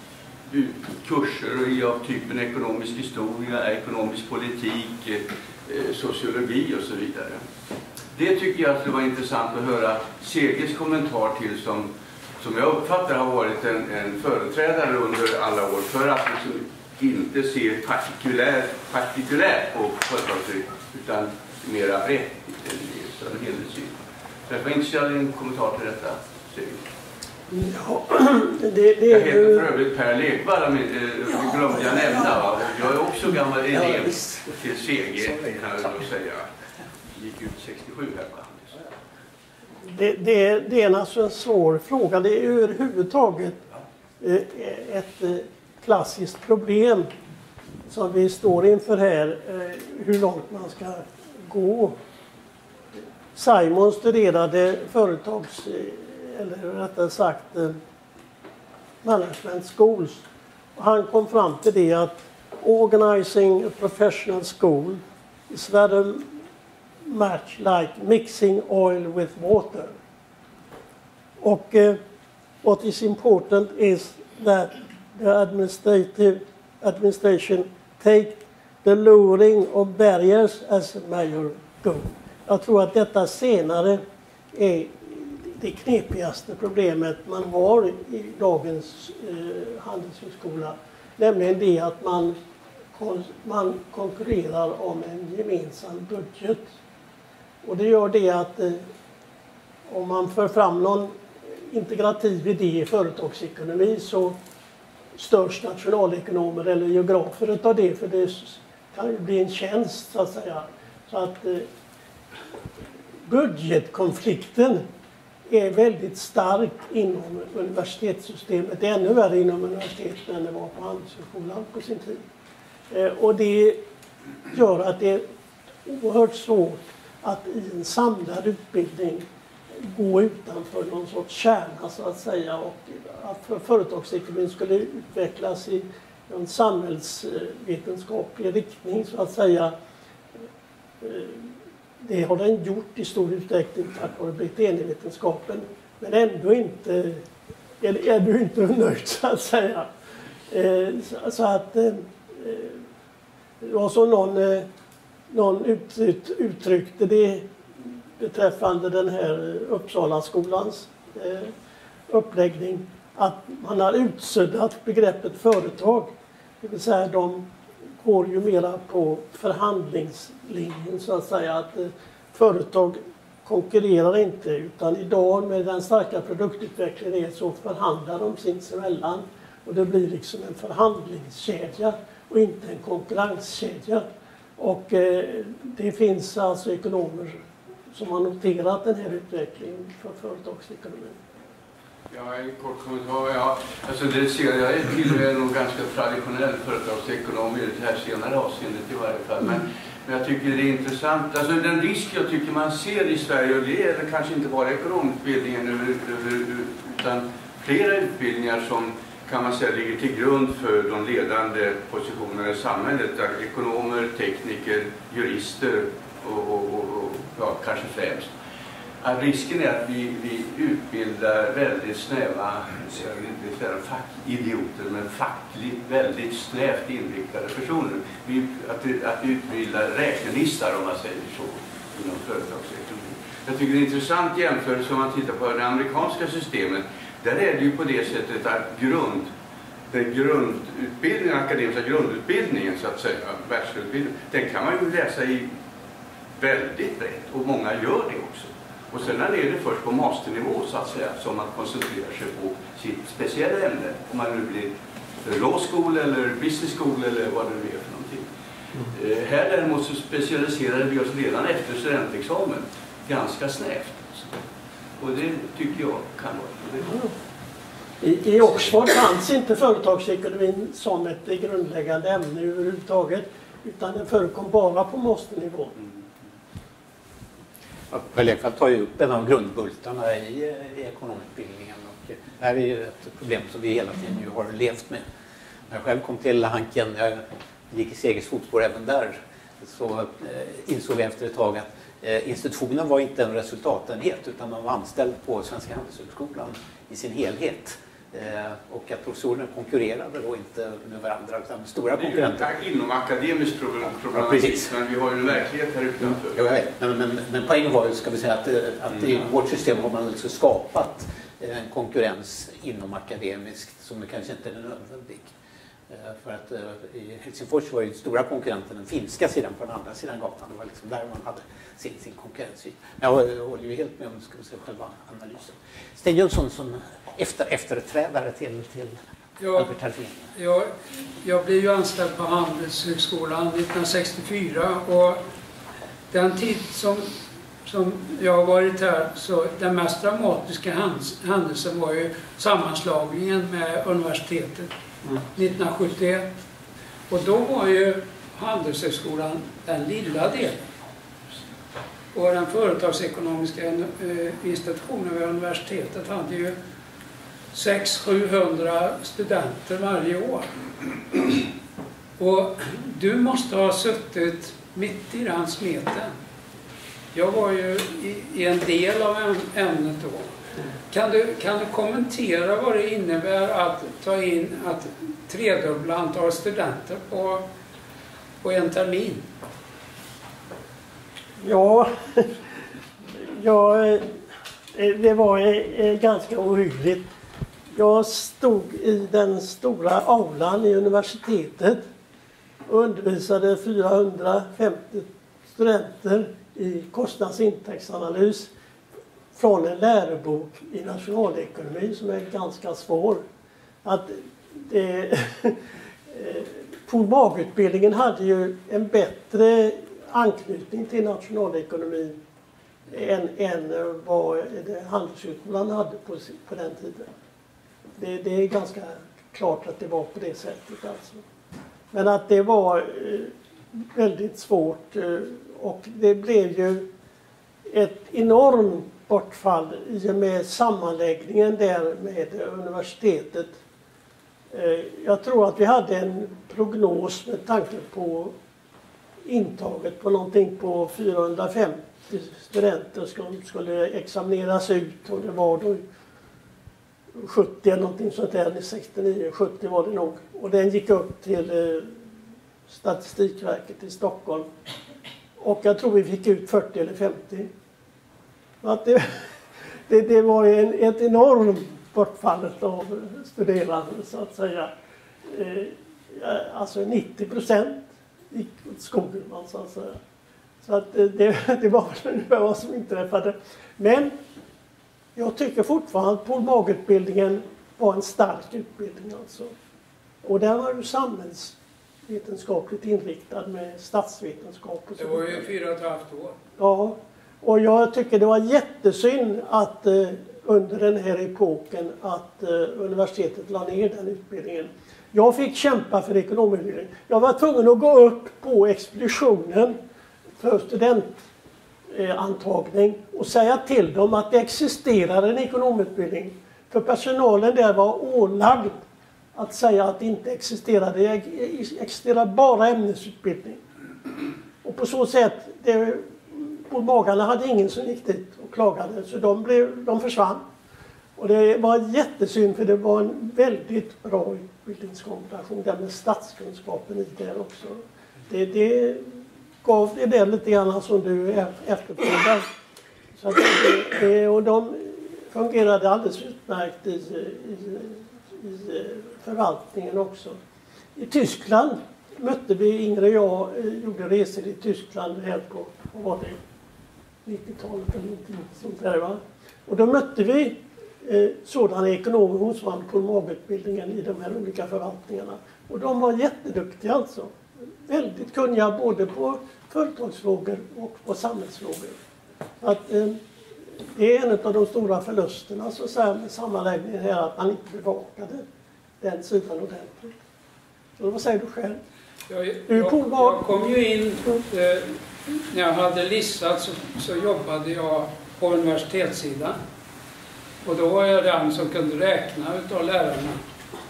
Speaker 7: kurser av typen ekonomisk historia, ekonomisk politik, sociologi och så vidare. Det tycker jag skulle vara intressant att höra Seges kommentar till som jag uppfattar har varit en företrädare under alla år för att liksom inte se partikulärt på företagsliv utan mera brett i en helhetssyn. Så jag var intresserad av en kommentar till detta, Sege.
Speaker 3: Ja,
Speaker 7: jag heter för övrigt Per Lekvall, glömde jag nämna. Va? Jag är också gammal elev till Sege, kan jag då säga. Gick ut 67 här på Handels.
Speaker 3: Det är alltså en svår fråga. Det är överhuvudtaget ett klassiskt problem som vi står inför här. Hur långt man ska gå. Simon studerade eller rättare sagt management schools. Och han kom fram till det att organizing a professional school is very much like mixing oil with water. Och what is important is that the administration take the lowering of barriers as a major goal. Jag tror att detta senare är det knepigaste problemet man har i dagens handelshögskola. Nämligen det att man konkurrerar om en gemensam budget. Och det gör det att om man för fram någon integrativ idé i företagsekonomi så störs nationalekonomer eller geografer utav det, för det kan ju bli en tjänst så att säga. Så att budgetkonflikten är väldigt stark inom universitetssystemet. Ännu värre inom universiteten än det var på Handelshögskolan på sin tid. Och det gör att det är oerhört svårt att i en samlad utbildning gå utanför någon sorts kärna så att säga, och att för företagsekonomin skulle utvecklas i en samhällsvetenskaplig riktning så att säga. Det har den gjort i stor utsträckning tack vare Britten-vetenskapen, men ändå inte är du inte nöjd så att säga. Så att det var så någon uttryckte det beträffande den här Uppsala skolans uppläggning, att man har utsuddat begreppet företag. Det vill säga de går ju mera på förhandlingslinjen så att säga, att företag konkurrerar inte, utan idag med den starka produktutvecklingen så förhandlar de sinsemellan och det blir liksom en förhandlingskedja och inte en konkurrenskedja. Och det finns alltså ekonomer som har noterat den här utvecklingen för företagsekonomin.
Speaker 7: Ja, en kort kommentar. Ja, alltså det ser jag tillhör nog ganska traditionell företagsekonom i det här senare avseendet i varje fall. Men jag tycker det är intressant. Alltså den risk jag tycker man ser i Sverige, och det är kanske inte bara ekonomutbildningen utan flera utbildningar som kan man säga ligger till grund för de ledande positionerna i samhället. Ekonomer, tekniker, jurister och kanske främst. Att risken är att vi utbildar väldigt snäva, jag vill inte säga fackidioter, men fackligt väldigt snävt inriktade personer. Att vi utbildar räknenistar, om man säger så, inom företagsekonomi. Jag tycker det är intressant jämförelse om man tittar på det amerikanska systemet. Där är det ju på det sättet att den akademiska grundutbildningen så att säga, bachelorutbildningen, den kan man ju läsa i väldigt brett, och många gör det också. Och sen är det först på masternivå så att säga som man koncentrerar sig på sitt speciella ämne. Om man nu blir law school eller business school eller vad det nu är för någonting. Här däremot så specialiserade vi oss redan efter studentexamen ganska snävt. Och det tycker jag kan vara.
Speaker 3: I Oxford fanns inte företagsekonomin som ett grundläggande ämne överhuvudtaget, utan den förekom bara på masternivå.
Speaker 2: Lekvall tar ju upp en av grundbultarna i ekonomutbildningen, och det här är ju ett problem som vi hela tiden ju har levt med. När jag själv kom till Hanken, jag gick i Seges fotspår även där, så insåg vi efter ett tag att institutionen var inte en resultatenhet utan man var anställd på Svenska Handelshögskolan i sin helhet. Och att professorerna konkurrerade då inte med varandra utan stora konkurrenter.
Speaker 7: Det är inom akademisk problematik, men vi har ju en verklighet här utanför.
Speaker 2: Ja, jag vet. Men poängen var ju, ska vi säga, att i vårt system har man alltså skapat en konkurrens inom akademiskt som kanske inte är nödvändig. För att i Helsingfors var ju stora konkurrenten den finska sidan på den andra sidan gatan. Det var liksom där man hade sin konkurrens. Jag håller ju helt med om, ska vi säga, själva analysen. Sten Jönsson som efterträdare till Albert Herfén.
Speaker 8: Jag blev ju anställd på Handelshögskolan 1964 och den tid som jag har varit här, så den mest dramatiska händelsen var ju sammanslagningen med universitetet 1971. Och då var ju Handelshögskolan den lilla delen. Och den företagsekonomiska institutionen vid universitetet hade ju 600-700 studenter varje år. Och du måste ha suttit mitt i den smeten. Jag var ju i en del av ämnet då. Kan du kommentera vad det innebär att ta in att tredubbla antal studenter på en termin?
Speaker 3: Ja, det var ganska ohyggligt. Jag stod i den stora aulan i universitetet och undervisade 450 studenter i kostnadsintäktsanalys från en lärobok i nationalekonomi som är ganska svår. Polmagutbildningen hade ju en bättre anknytning till nationalekonomi än vad Handelshögskolan hade på den tiden. Det är ganska klart att det var på det sättet alltså. Men att det var väldigt svårt och det blev ju ett enormt bortfall i och med sammanläggningen där med universitetet. Jag tror att vi hade en prognos med tanke på intaget på någonting på 450 studenter som skulle examineras ut och det var då 70 eller någonting sånt där, 69-70 var det nog. Och den gick upp till Statistikverket i Stockholm. Och jag tror vi fick ut 40 eller 50. Att det var ett enormt bortfall av studerande så att säga. Alltså 90% gick åt skogen så att säga. Så att det var vad som inträffade. Men jag tycker fortfarande att polmagutbildningen var en stark utbildning alltså. Och där var ju samhällsvetenskapligt inriktad med statsvetenskap och så.
Speaker 8: Det var ju 4,5 år.
Speaker 3: Ja, och jag tycker det var jättesynd att under den här epoken att universitetet la ner den utbildningen. Jag fick kämpa för ekonomutbildning. Jag var tvungen att gå upp på expeditionen för studentantagning och säga till dem att det existerade en ekonomutbildning. För personalen där var ålagd att säga att det inte existerade. Det existerade bara ämnesutbildning. Och på så sätt, polmagarna hade ingen som gick dit och klagade. Så de försvann. Och det var jättesynd för det var en väldigt bra utbildningskombination där med statskunskapen i det också. Det gav det där lite grann som du efterfrågar. Så att och de fungerade alldeles utmärkt i förvaltningen också. I Tyskland mötte vi, Ingrid och jag gjorde resor i Tyskland här på, vad var det, 90-talet eller någonting sånt där va. Och då mötte vi sådana ekonomer motsvarande polmagutbildningen i de här olika förvaltningarna. Och de var jätteduktiga alltså. Väldigt kunniga både på företagsfrågor och på samhällsfrågor. Att, det är en av de stora förlusterna så att säga, med sammanläggningen här att man inte bevakade den sidan ordentligt. Så vad säger du själv?
Speaker 8: Jag kom ju in, när jag hade listat så jobbade jag på universitetssidan. Och då var jag den som kunde räkna utav lärarna.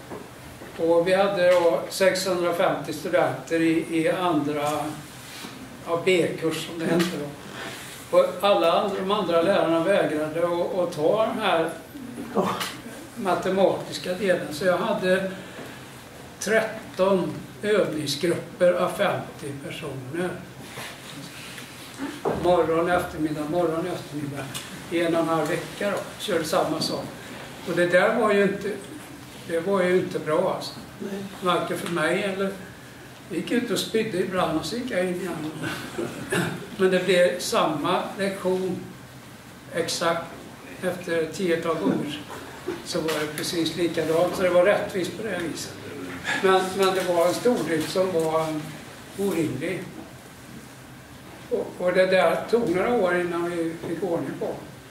Speaker 8: Och vi hade då 650 studenter i andra B-kurs som det hette då. Och alla de andra lärarna vägrade att ta den här matematiska delen. Så jag hade 13 övningsgrupper av 50 personer. Morgon, eftermiddag, 1,5 vecka då. Körde samma sak. Och det där var ju inte bra alltså. Varken för mig eller... Jag gick ut och spydde ibland och så gick jag in igen. Men det blev samma lektion exakt efter 10-tal gånger. Så var det precis likadant, så det var rättvist på det viset. Men det var en stordrift som var orimlig. Och det där tog några år innan vi fick ordning på.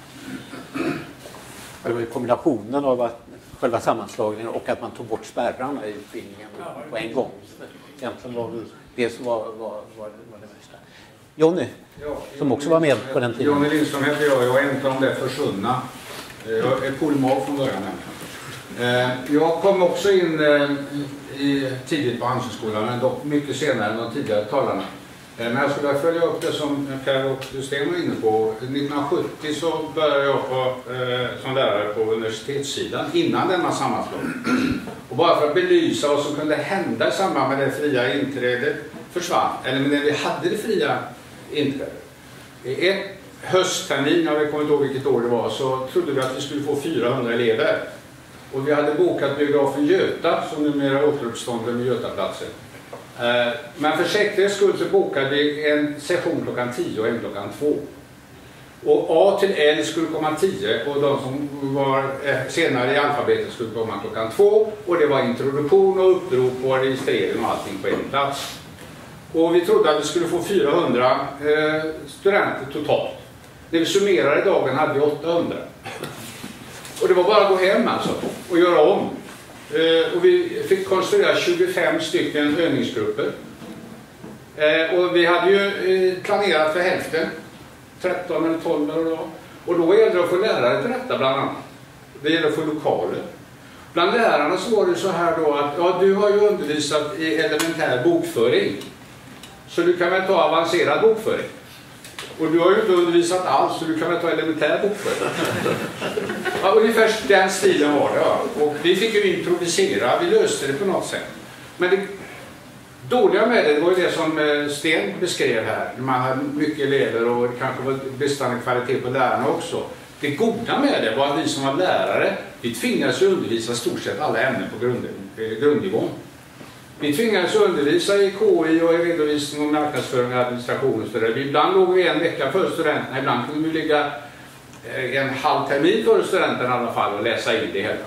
Speaker 2: Det var ju kombinationen av att själva sammanslagningen och att man tog bort spärrarna i utbildningen på en gång. Egentligen var det som var det värsta. Jonny, som också var med på den tiden.
Speaker 9: Jonny Lindström heter jag är en av de försvunna. Jag är polymorf från början. Jag kom också in tidigt på Handelshögskolan, men dock mycket senare än de tidigare talarna. Men jag skulle följa upp det som Per och Sten var inne på. 1970 så började jag som lärare på universitetssidan innan denna sammanslagning. Och bara för att belysa vad som kunde hända i samband med det fria inträdet försvann. Eller när vi hade det fria inträdet. Ett hösttermin, jag kommer inte ihåg vilket år det var, så trodde vi att vi skulle få 400 elever. Och vi hade bokat biografen Göta som numera återuppstånden med Götaplatsen. Men för säkerhets skull så bokade vi en session klockan 10 och en klockan 2. Och A till L skulle komma 10 och de som var senare i alfabetet skulle komma klockan 2. Och det var introduktion och upprop och registrering och allting på en plats. Och vi trodde att vi skulle få 400 studenter totalt. När vi summerade dagen hade vi 800. Och det var bara att gå hem alltså och göra om. Och vi fick konstruera 25 stycken övningsgrupper. Och vi hade ju planerat för hälften. 13 eller 12 eller då. Och då gällde det att få lärare till detta bland annat. Det gällde att få lokaler. Bland lärarna så var det så här då att ja, du har ju undervisat i elementär bokföring. Så du kan väl ta avancerad bokföring. Och du har ju inte undervisat alls, så du kan väl ta elementär bokföring. Ja, ungefär den stilen var det. Ja. Och vi fick ju improvisera, vi löste det på något sätt. Men det dåliga med det var ju det som Sten beskrev här. Man hade mycket elever och det kanske var bristande kvalitet på lärarna också. Det goda med det var att vi som var lärare, vi tvingades undervisa stort sett alla ämnen på grundnivån. Vi tvingades undervisa i KI och i redovisning och marknadsföring och administration och så där. Ibland låg vi en vecka före studenterna, ibland kunde vi ligga en halv termin före studenterna i alla fall och läsa in det hela.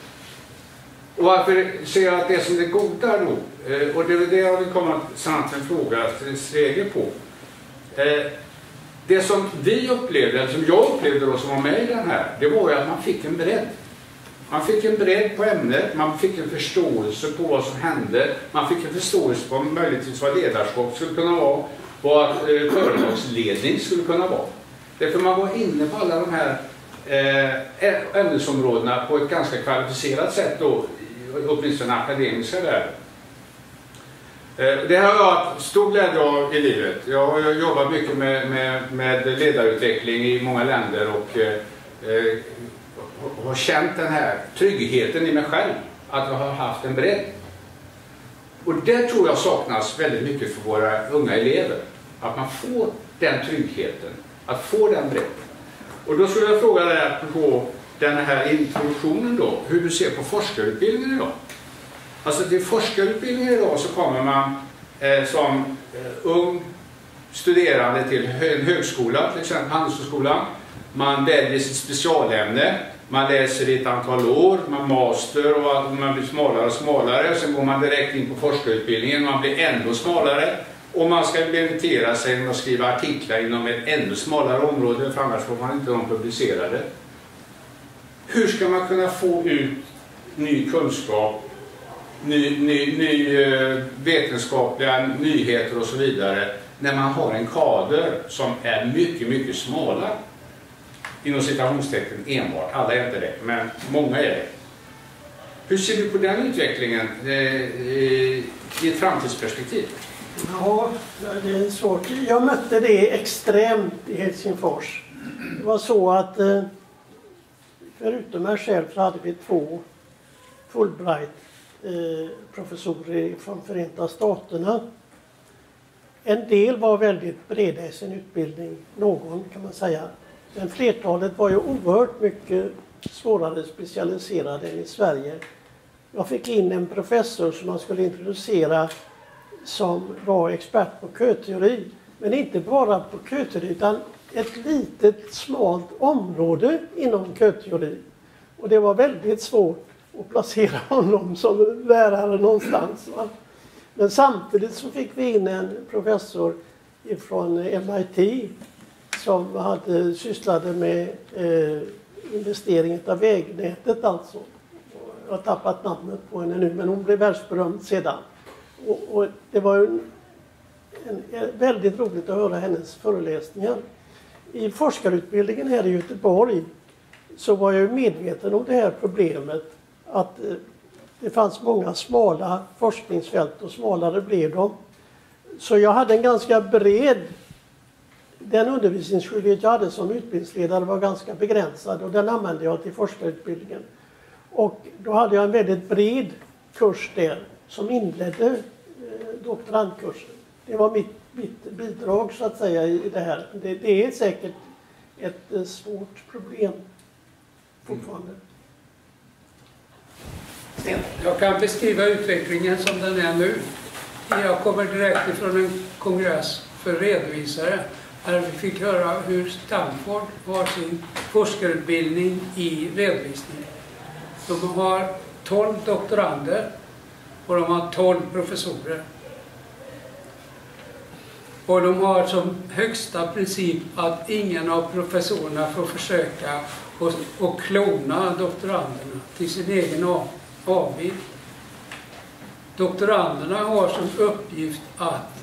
Speaker 9: Och varför ser jag att det som är goda då, och det är det jag vill komma samt en fråga steg på. Det som vi upplevde, eller som jag upplevde då som var med i den här, det var ju att man fick en bredd. Man fick en bredd på ämnet, man fick en förståelse på vad som hände, man fick en förståelse på möjligtvis vad ledarskap skulle kunna vara, vad företagsledning skulle kunna vara. Därför man var inne på alla de här ämnesområdena på ett ganska kvalificerat sätt då, åtminstone den akademiska världen. Det har jag haft stor glädje av i livet. Jag har jobbat mycket med ledarutveckling i många länder och har känt den här tryggheten i mig själv, att jag har haft en bredd. Och det tror jag saknas väldigt mycket för våra unga elever. Att man får den tryggheten, att få den bredden. Och då skulle jag fråga dig på den här introduktionen då, hur du ser på forskarutbildningen idag. Alltså till forskarutbildningen idag så kommer man som ung studerande till en högskola, till exempel Handelshögskolan. Man väljer sitt specialämne, man läser i ett antal år, man master och man blir smalare och smalare. Sen går man direkt in på forskarutbildningen, man blir ännu smalare. Och man ska meritera sig och skriva artiklar inom ett ännu smalare område, för annars får man inte de publicerade. Hur ska man kunna få ut ny kunskap, ny vetenskapliga nyheter och så vidare när man har en kader som är mycket, mycket smalare? Inom citationstecken enbart, alla är inte det, men många är det. Hur ser du på den utvecklingen i ett framtidsperspektiv?
Speaker 3: Ja, det är svårt. Jag mötte det extremt i Helsingfors. Det var så att förutom mig själv så hade vi 2 Fulbright-professorer från Förenta Staterna. En del var väldigt breda i sin utbildning, någon kan man säga. Men flertalet var ju oerhört mycket svårare specialiserade än i Sverige. Jag fick in en professor som man skulle introducera som var expert på köteori. Men inte bara på köteori utan ett litet smalt område inom köteori. Och det var väldigt svårt att placera honom som lärare någonstans. Va? Men samtidigt så fick vi in en professor från MIT som sysslade med investering av vägnätet alltså. Jag har tappat namnet på henne nu men hon blev världsberömd sedan. Och det var väldigt roligt att höra hennes föreläsningar. I forskarutbildningen här i Göteborg så var jag medveten om det här problemet att det fanns många smala forskningsfält och smalare blev de. Så jag hade en ganska den undervisningsskyldighet jag hade som utbildningsledare var ganska begränsad och den använde jag till forskarutbildningen. Och då hade jag en väldigt bred kurs där som inledde doktorandkursen. Det var mitt bidrag så att säga i det här. Det är säkert ett svårt problem fortfarande.
Speaker 8: Jag kan beskriva utvecklingen som den är nu. Jag kommer direkt ifrån en kongress för redovisare där vi fick höra hur Stanford har sin forskarutbildning i redovisning. De har 12 doktorander och de har 12 professorer. Och de har som högsta princip att ingen av professorerna får försöka att klona doktoranderna till sin egen avbild. Doktoranderna har som uppgift att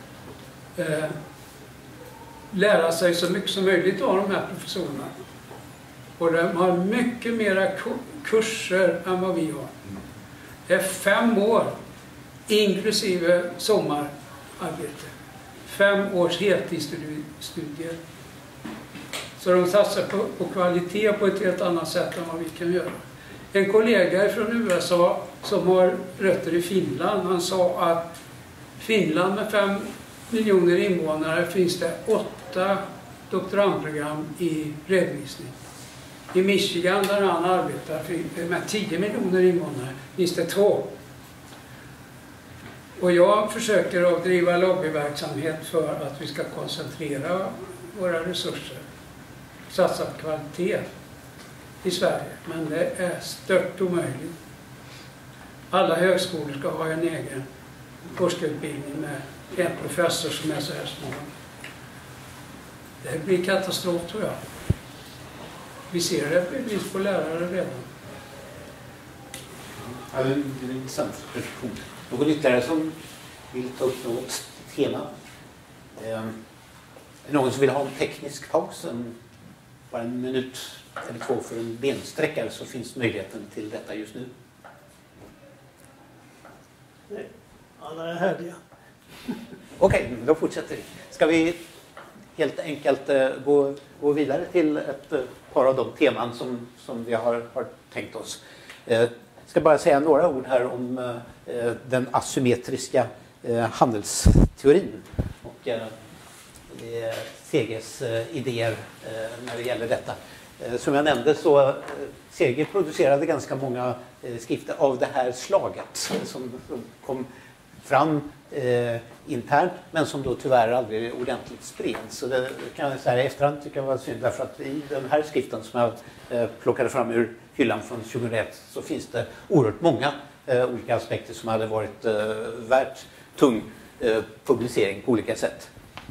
Speaker 8: lära sig så mycket som möjligt av de här professorerna. Och de har mycket mera kurser än vad vi har. Det är 5 år inklusive sommararbete. 5 års heltidsstudier. Så de satsar på kvalitet på ett helt annat sätt än vad vi kan göra. En kollega från USA som har rötter i Finland, han sa att Finland med 5 miljoner invånare finns det 8 doktorandprogram i redovisning. I Michigan där han arbetar med 10 miljoner invånare finns det 2. Och jag försöker att driva lobbyverksamhet för att vi ska koncentrera våra resurser. Satsa på kvalitet i Sverige. Men det är stört omöjligt. Alla högskolor ska ha en egen forskarutbildning med en professor som är så här små. Det blir katastrof tror jag. Vi ser det brist på lärare redan.
Speaker 2: Ja, det är en intressant reflektion. Någon ytterligare som vill ta upp något tema? Någon som vill ha en teknisk paus? Bara en minut eller 2 för en bensträckare så finns möjligheten till detta just nu.
Speaker 3: Nej, alla är härliga.
Speaker 2: Okej, då fortsätter vi. Ska vi helt enkelt gå vidare till ett par av de teman som vi har tänkt oss. Jag ska bara säga några ord här om den asymmetriska handelsteorin och Seges idéer när det gäller detta. Som jag nämnde så Seger producerade ganska många skrifter av det här slaget som kom fram internt men som då tyvärr aldrig ordentligt spreds. Så det kan jag säga i efterhand tycker jag var synd därför att i den här skriften som jag plockade fram ur hyllan från 2001 så finns det oerhört många olika aspekter som hade varit värt tung publicering på olika sätt.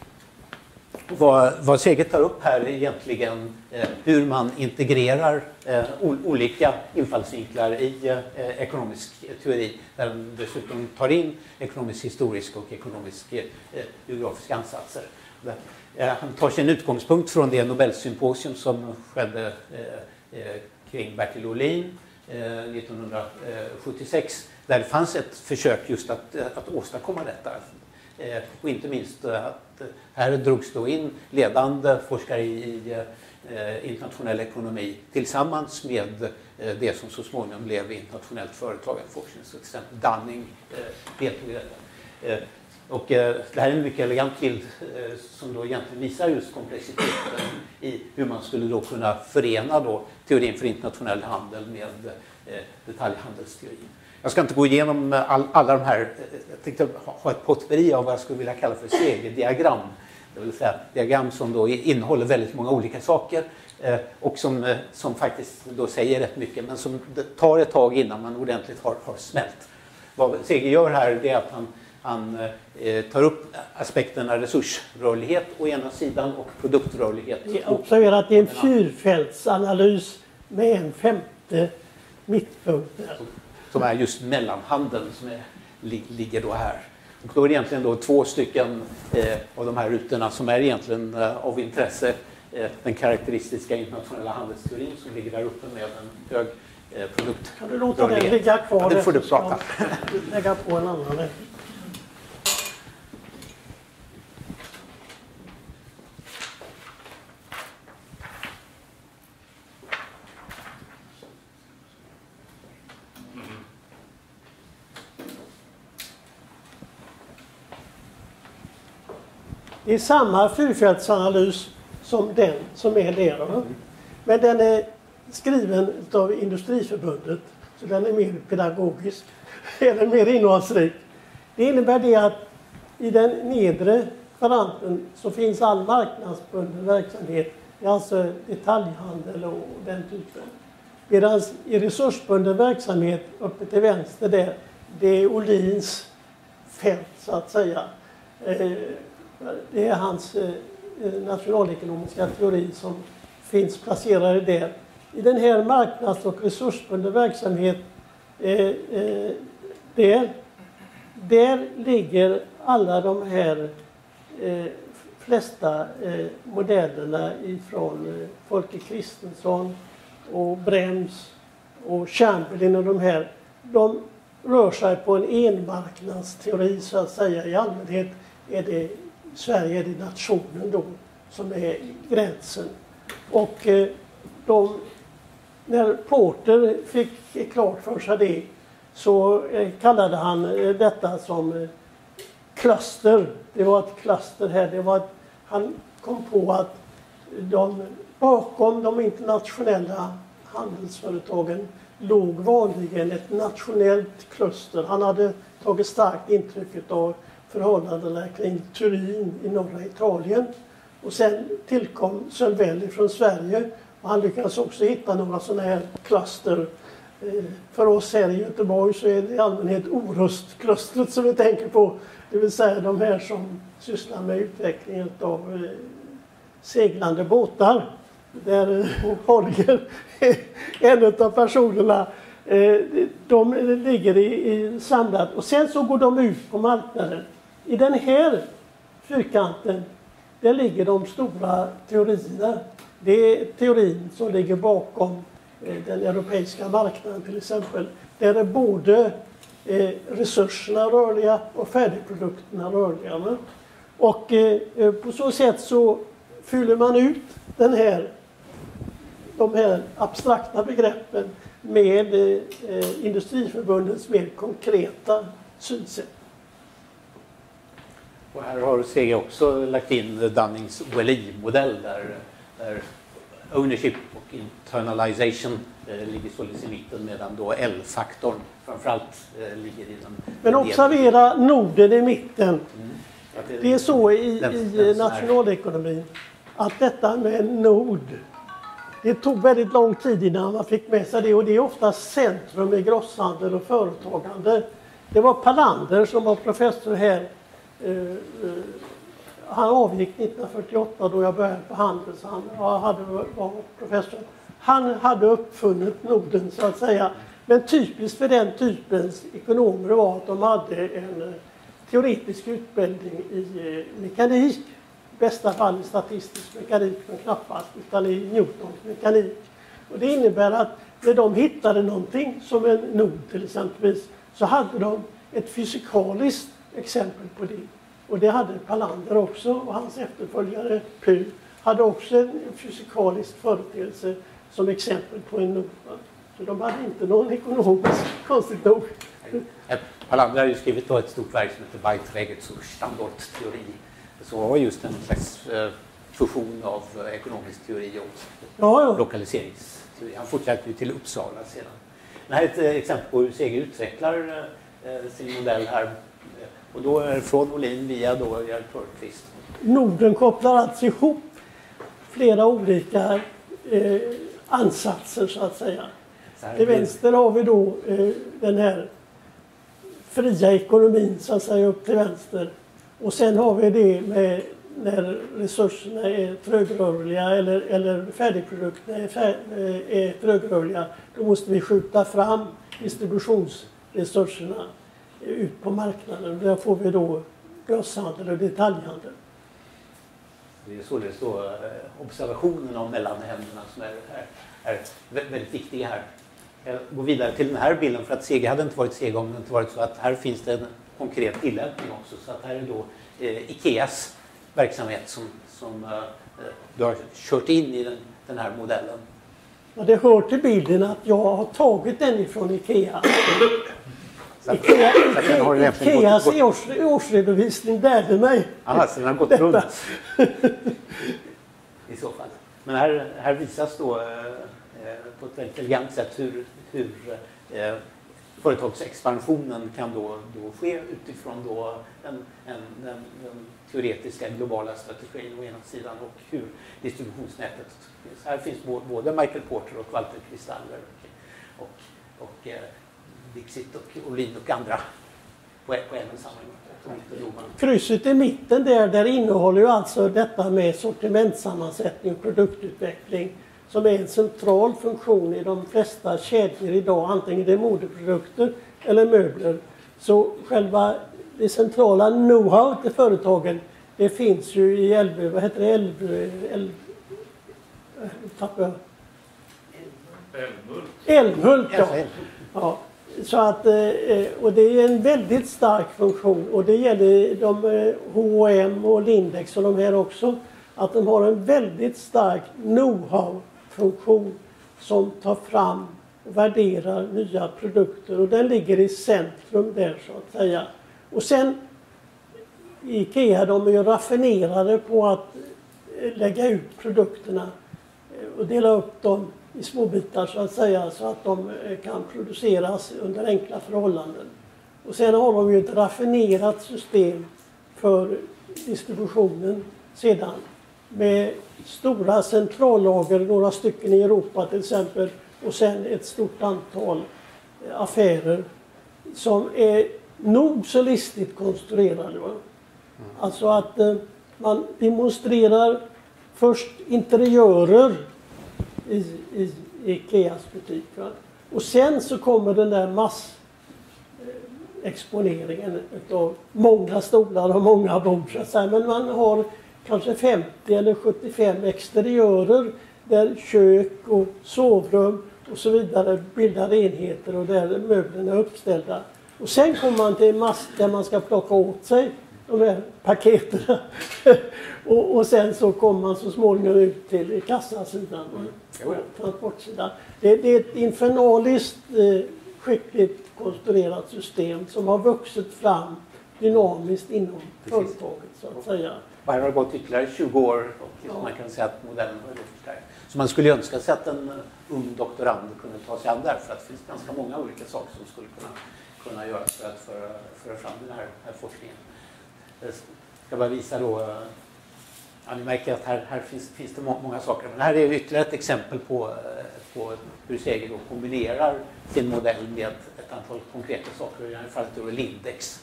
Speaker 2: Vad Seger tar upp här är egentligen hur man integrerar olika infallsvinklar i ekonomisk teori där man dessutom tar in ekonomisk historisk och ekonomisk geografiska ansatser. Han tar sin utgångspunkt från det Nobelsymposium som skedde kring Bertil Ohlin 1976 där det fanns ett försök just att åstadkomma detta. Och inte minst att här drogs då in ledande forskare i internationell ekonomi tillsammans med det som så småningom blev internationellt företagarforskning. Så till exempel Dunning deltog i detta. Och det här är en mycket elegant bild som då egentligen visar just komplexiteten i hur man skulle då kunna förena då teorin för internationell handel med detaljhandelsteorin. Jag ska inte gå igenom alla de här, jag tänkte ha ett potpurri av vad jag skulle vilja kalla för Seger-diagram. Det vill säga diagram som då innehåller väldigt många olika saker och som faktiskt då säger rätt mycket, men som tar ett tag innan man ordentligt har smält. Vad Seger gör här är att han tar upp aspekterna resursrörlighet å ena sidan och produktrörlighet.
Speaker 3: Observera att det är en fyrfältsanalys med en femte mittpunkt.
Speaker 2: Som är just mellanhandeln som ligger då här. Och då är det egentligen då 2 stycken av de här rutorna som är egentligen av intresse. Den karaktäristiska internationella handelsteorin som ligger där uppe med en hög produktrörlighet.
Speaker 3: Kan du låta den ligga kvar?
Speaker 2: Ja, det får du prata.
Speaker 3: Lägga på en annan. Det är samma fyrfältsanalys som den som är där. Men den är skriven av Industriförbundet, så den är mer pedagogisk, eller mer innehållsrik. Det innebär det att i den nedre kvadranten så finns all marknadsbunden verksamhet, det är alltså detaljhandel och den typen. Medan i resursbunden verksamhet uppe till vänster där, det är Ohlins fält så att säga. Det är hans nationalekonomiska teori som finns placerade där. I den här marknads- och resursbunden verksamhet, där ligger alla de här flesta modellerna ifrån Folke Kristensson och Brems och Chamberlain och de här. De rör sig på en enmarknadsteori så att säga. I allmänhet är det Sverige är det nationen då som är gränsen. Och när Porter fick klart för sig det så kallade han detta som kluster. Det var ett kluster här. Han kom på att bakom de internationella handelsföretagen låg vanligen ett nationellt kluster. Han hade tagit starkt intryck av förhållandena kring Turin i norra Italien. Och sen tillkom Sölvelli från Sverige och han lyckades också hitta några sådana här kluster. För oss här i Göteborg så är det i allmänhet Orustklustret som vi tänker på. Det vill säga de här som sysslar med utvecklingen av seglande båtar. Där Holger, en av personerna, de ligger samlat och sen så går de ut på marknaden. I den här fyrkanten där ligger de stora teorierna. Det är teorin som ligger bakom den europeiska marknaden till exempel. Där är både resurserna rörliga och färdigprodukterna rörliga. Och på så sätt så fyller man ut de här abstrakta begreppen med Industriförbundets mer konkreta synsätt.
Speaker 2: Och här har Seger också lagt in Dunnings OLI-modell där ownership och internalization ligger således i mitten medan då L-faktorn framförallt ligger i den.
Speaker 3: Men observera Norden i mitten. Det är så i nationalekonomin att detta med nord, det tog väldigt lång tid innan man fick med sig det och det är ofta centrum i grosshandel och företagande. Det var Palander som var professor här. Han avgick 1948 då jag började på Handels. Han var professor. Han hade uppfunnit Norden så att säga. Men typiskt för den typens ekonomer var att de hade en teoretisk utbildning i mekanik. I bästa fall i statistisk mekanik, men knappast utan i Newtons mekanik. Och det innebär att när de hittade någonting som en nod till exempel så hade de ett fysikaliskt exempel på det. Och det hade Palander också, och hans efterföljare Py hade också en fysikalisk företeelse som exempel på en nod. Så de hade inte någon ekonomisk, konstigt nog.
Speaker 2: Palander har ju skrivit ett stort verk som heter Weitwegezustandortteori. Så var just en slags fusion av ekonomisk teori och lokaliseringsteori. Han fortsatte ju till Uppsala sedan. Det här är ett exempel på hur Seger utvecklar sin modell här. Och då är från Olin via då Gerd Törnqvist.
Speaker 3: Norden kopplar alltså ihop flera olika ansatser så att säga. Till vänster har vi då den här fria ekonomin så att säga upp till vänster. Och sen har vi det med när resurserna är trögrörliga eller färdigprodukterna är trögrörliga. Då måste vi skjuta fram distributionsresurserna ut på marknaden. Där får vi då grosshandel och detaljhandel.
Speaker 2: Det är således då observationen av mellanhänderna som är väldigt viktiga här. Jag går vidare till den här bilden för att Seger hade inte varit Seger om det inte varit så att här finns det en konkret tillämpning också. Så att här är då Ikeas verksamhet som du har kört in i den här modellen.
Speaker 3: Ja, det hör till bilden att jag har tagit den ifrån Ikea. Ikeas årsredovisning lärde mig.
Speaker 2: Aha, så den har gått runt i så fall. Men här visas då på ett väldigt elegant sätt hur företagsexpansionen kan då ske utifrån då den teoretiska globala strategin å ena sidan och hur distributionsnätet. Så här finns både Michael Porter och Walter Kristaller och Dixit och Olin och andra på en och samma gång.
Speaker 3: Krysset i mitten där innehåller ju alltså detta med sortimentssammansättning och produktutveckling som är en central funktion i de flesta kedjor idag, antingen det är modeprodukter eller möbler. Så själva det centrala know-how till företagen, det finns ju i Älmhult. Ja. Så att, och det är en väldigt stark funktion och det gäller H&M och Lindex och de här också, att de har en väldigt stark know-how-funktion som tar fram och värderar nya produkter och den ligger i centrum där så att säga. Och sen Ikea, de är ju raffinerade på att lägga ut produkterna och dela upp dem i små bitar så att säga så att de kan produceras under enkla förhållanden. Och sen har de ju ett raffinerat system för distributionen sedan med stora centrallager, några stycken i Europa till exempel och sen ett stort antal affärer som är nog så listigt konstruerade. Va? Alltså att man demonstrerar först interiörer i Ikeas butik. Va? Och sen så kommer den där massexponeringen av många stolar och många bord. Men man har kanske 50 eller 75 exteriörer där kök och sovrum och så vidare bildar enheter och där möblerna är uppställda. Och sen kommer man till en mass där man ska plocka åt sig de här paketen. och sen så kommer man så småningom ut till kassasidan och transportsidan. Det är ett infernaliskt skickligt konstruerat system som har vuxit fram dynamiskt inom företaget så att säga.
Speaker 2: Och här har det gått ytterligare 20 år och man kan säga att modellen har förstärkt. Så man skulle önska sig att en ung doktorand kunde ta sig an där för att det finns ganska många olika saker som skulle kunna göras för att föra fram den här forskningen. Jag ska bara visa då, ja, ni märker att här finns det många saker. Men här är ytterligare ett exempel på hur Seger då kombinerar sin modell med ett antal konkreta saker. I det här fallet då Lindex.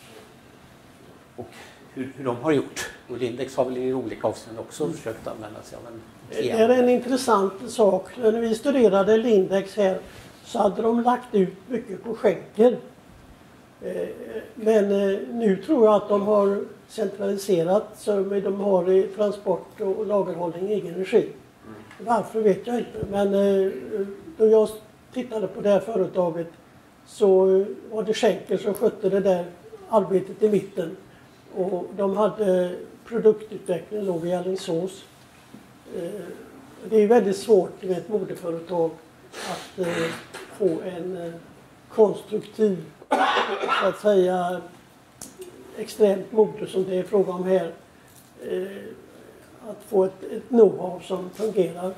Speaker 2: Och hur de har gjort. Och Lindex har väl i olika avseenden också försökt använda sig av en
Speaker 3: Det är en intressant sak. När vi studerade Lindex här så hade de lagt ut mycket på skänker. Men nu tror jag att de har centraliserat så de har i transport och lagerhållning i egen regi. Varför vet jag inte. Men då jag tittade på det här företaget så var det skänker som skötte det där arbetet i mitten. Och de hade produktutveckling låg i Alingsås. Det är väldigt svårt med ett modeföretag att få en konstruktiv, så att säga, extremt mode som det är fråga om här. Att få ett know-how som fungerar.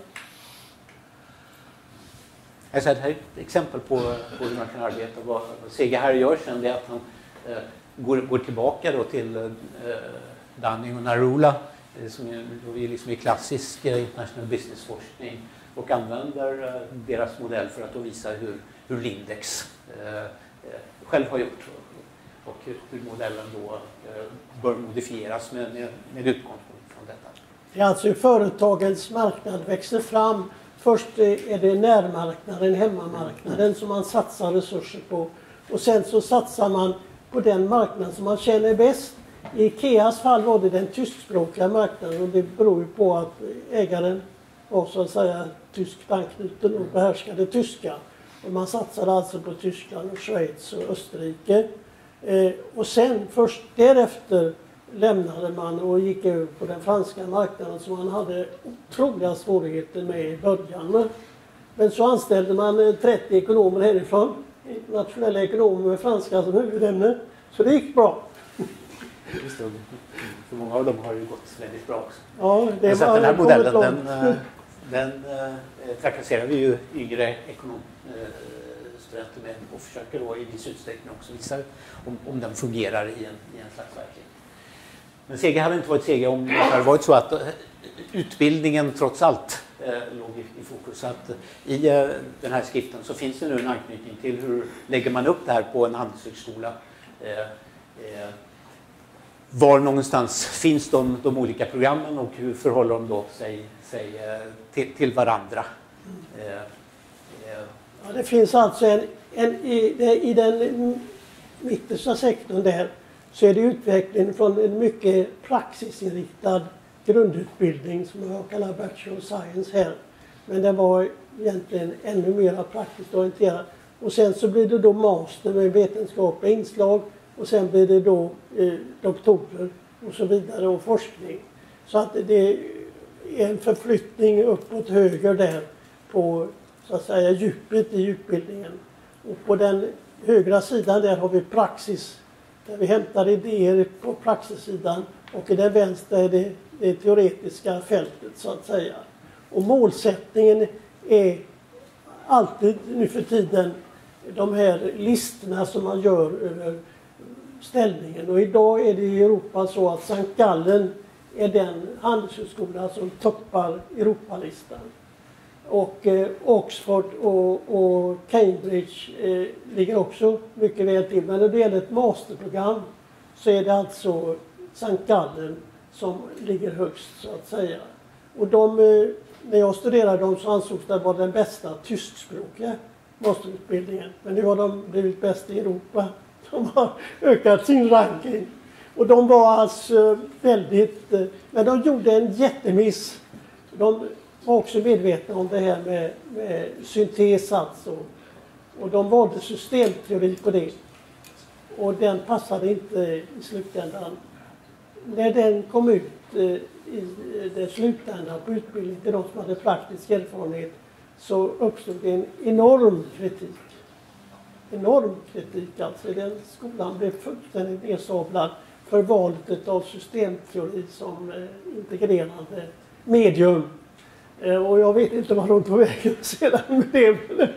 Speaker 2: Jag säger, det här är ett exempel på hur man kan arbeta. Vad Sega här gör sen är att han går tillbaka då till Dunning och Narula som är liksom i klassisk internationell businessforskning och använder deras modell för att då visa hur Lindex själv har gjort och hur modellen då bör modifieras med utgångspunkt från detta.
Speaker 3: Det är alltså företagens marknad växer fram. Först är det närmarknaden, hemmamarknaden som man satsar resurser på. Och sen så satsar man på den marknad som man känner bäst. I Ikeas fall var det den tyskspråkiga marknaden och det beror ju på att ägaren var så att säga tysk anknuten och behärskade tyska. Och man satsade alltså på Tyskland och Schweiz och Österrike. Och sen först därefter lämnade man och gick över på den franska marknaden som man hade otroliga svårigheter med i början. Men så anställde man 30 ekonomer härifrån, internationella ekonomer med franska som huvudämne. Så det gick bra.
Speaker 2: Just det. För många av dem har ju gått väldigt bra också.
Speaker 3: Ja, det
Speaker 2: så
Speaker 3: var
Speaker 2: den här modellen, den trakasserar vi ju yngre ekonomstudenter med och försöker då i viss utsträckning också visa om den fungerar i en slags verklighet. Men Sega hade inte varit Sega om det hade varit så att utbildningen trots allt låg i fokus. Så att i den här skriften så finns det nu en anknytning till hur lägger man upp det här på en handelshögskola. Var någonstans finns de olika programmen och hur förhåller de då sig till varandra?
Speaker 3: Ja, det finns alltså i den mittersta sektorn där så är det utveckling från en mycket praxisinriktad grundutbildning som jag kallar Bachelor of Science här. Men den var egentligen ännu mer praktiskt orienterad. Och sen så blir det då master med vetenskapliga inslag och sen blir det då doktorer och så vidare och forskning. Så att det är en förflyttning uppåt höger där på så att säga djupet i utbildningen. Och på den högra sidan där har vi praxis. Där vi hämtar idéer på praxissidan och i den vänstra är det teoretiska fältet så att säga. Och målsättningen är alltid nu för tiden de här listorna som man gör över ställningen. Och idag är det i Europa så att St. Gallen är den handelshögskola som toppar Europalistan. Och Oxford och Cambridge ligger också mycket väl till. Men när det gäller ett masterprogram så är det alltså St. Gallen som ligger högst så att säga. Och när jag studerade dem så ansågs det vara den bästa tyskspråkiga masterutbildningen. Men nu har de blivit bäst i Europa. De har ökat sin ranking. Och de var alltså väldigt... Men de gjorde en jättemiss. De var också medvetna om det här med syntes alltså. Och de valde systemteori på det. Och den passade inte i slutändan. När den kom ut i det slutändan på utbildning till de som hade praktisk erfarenhet så uppstod det en enorm kritik. Enorm kritik alltså. Den skolan blev fullständigt nedsablad för valet av systemteori som integrerande medium. Och jag vet inte vad de tog vägen sedan med det.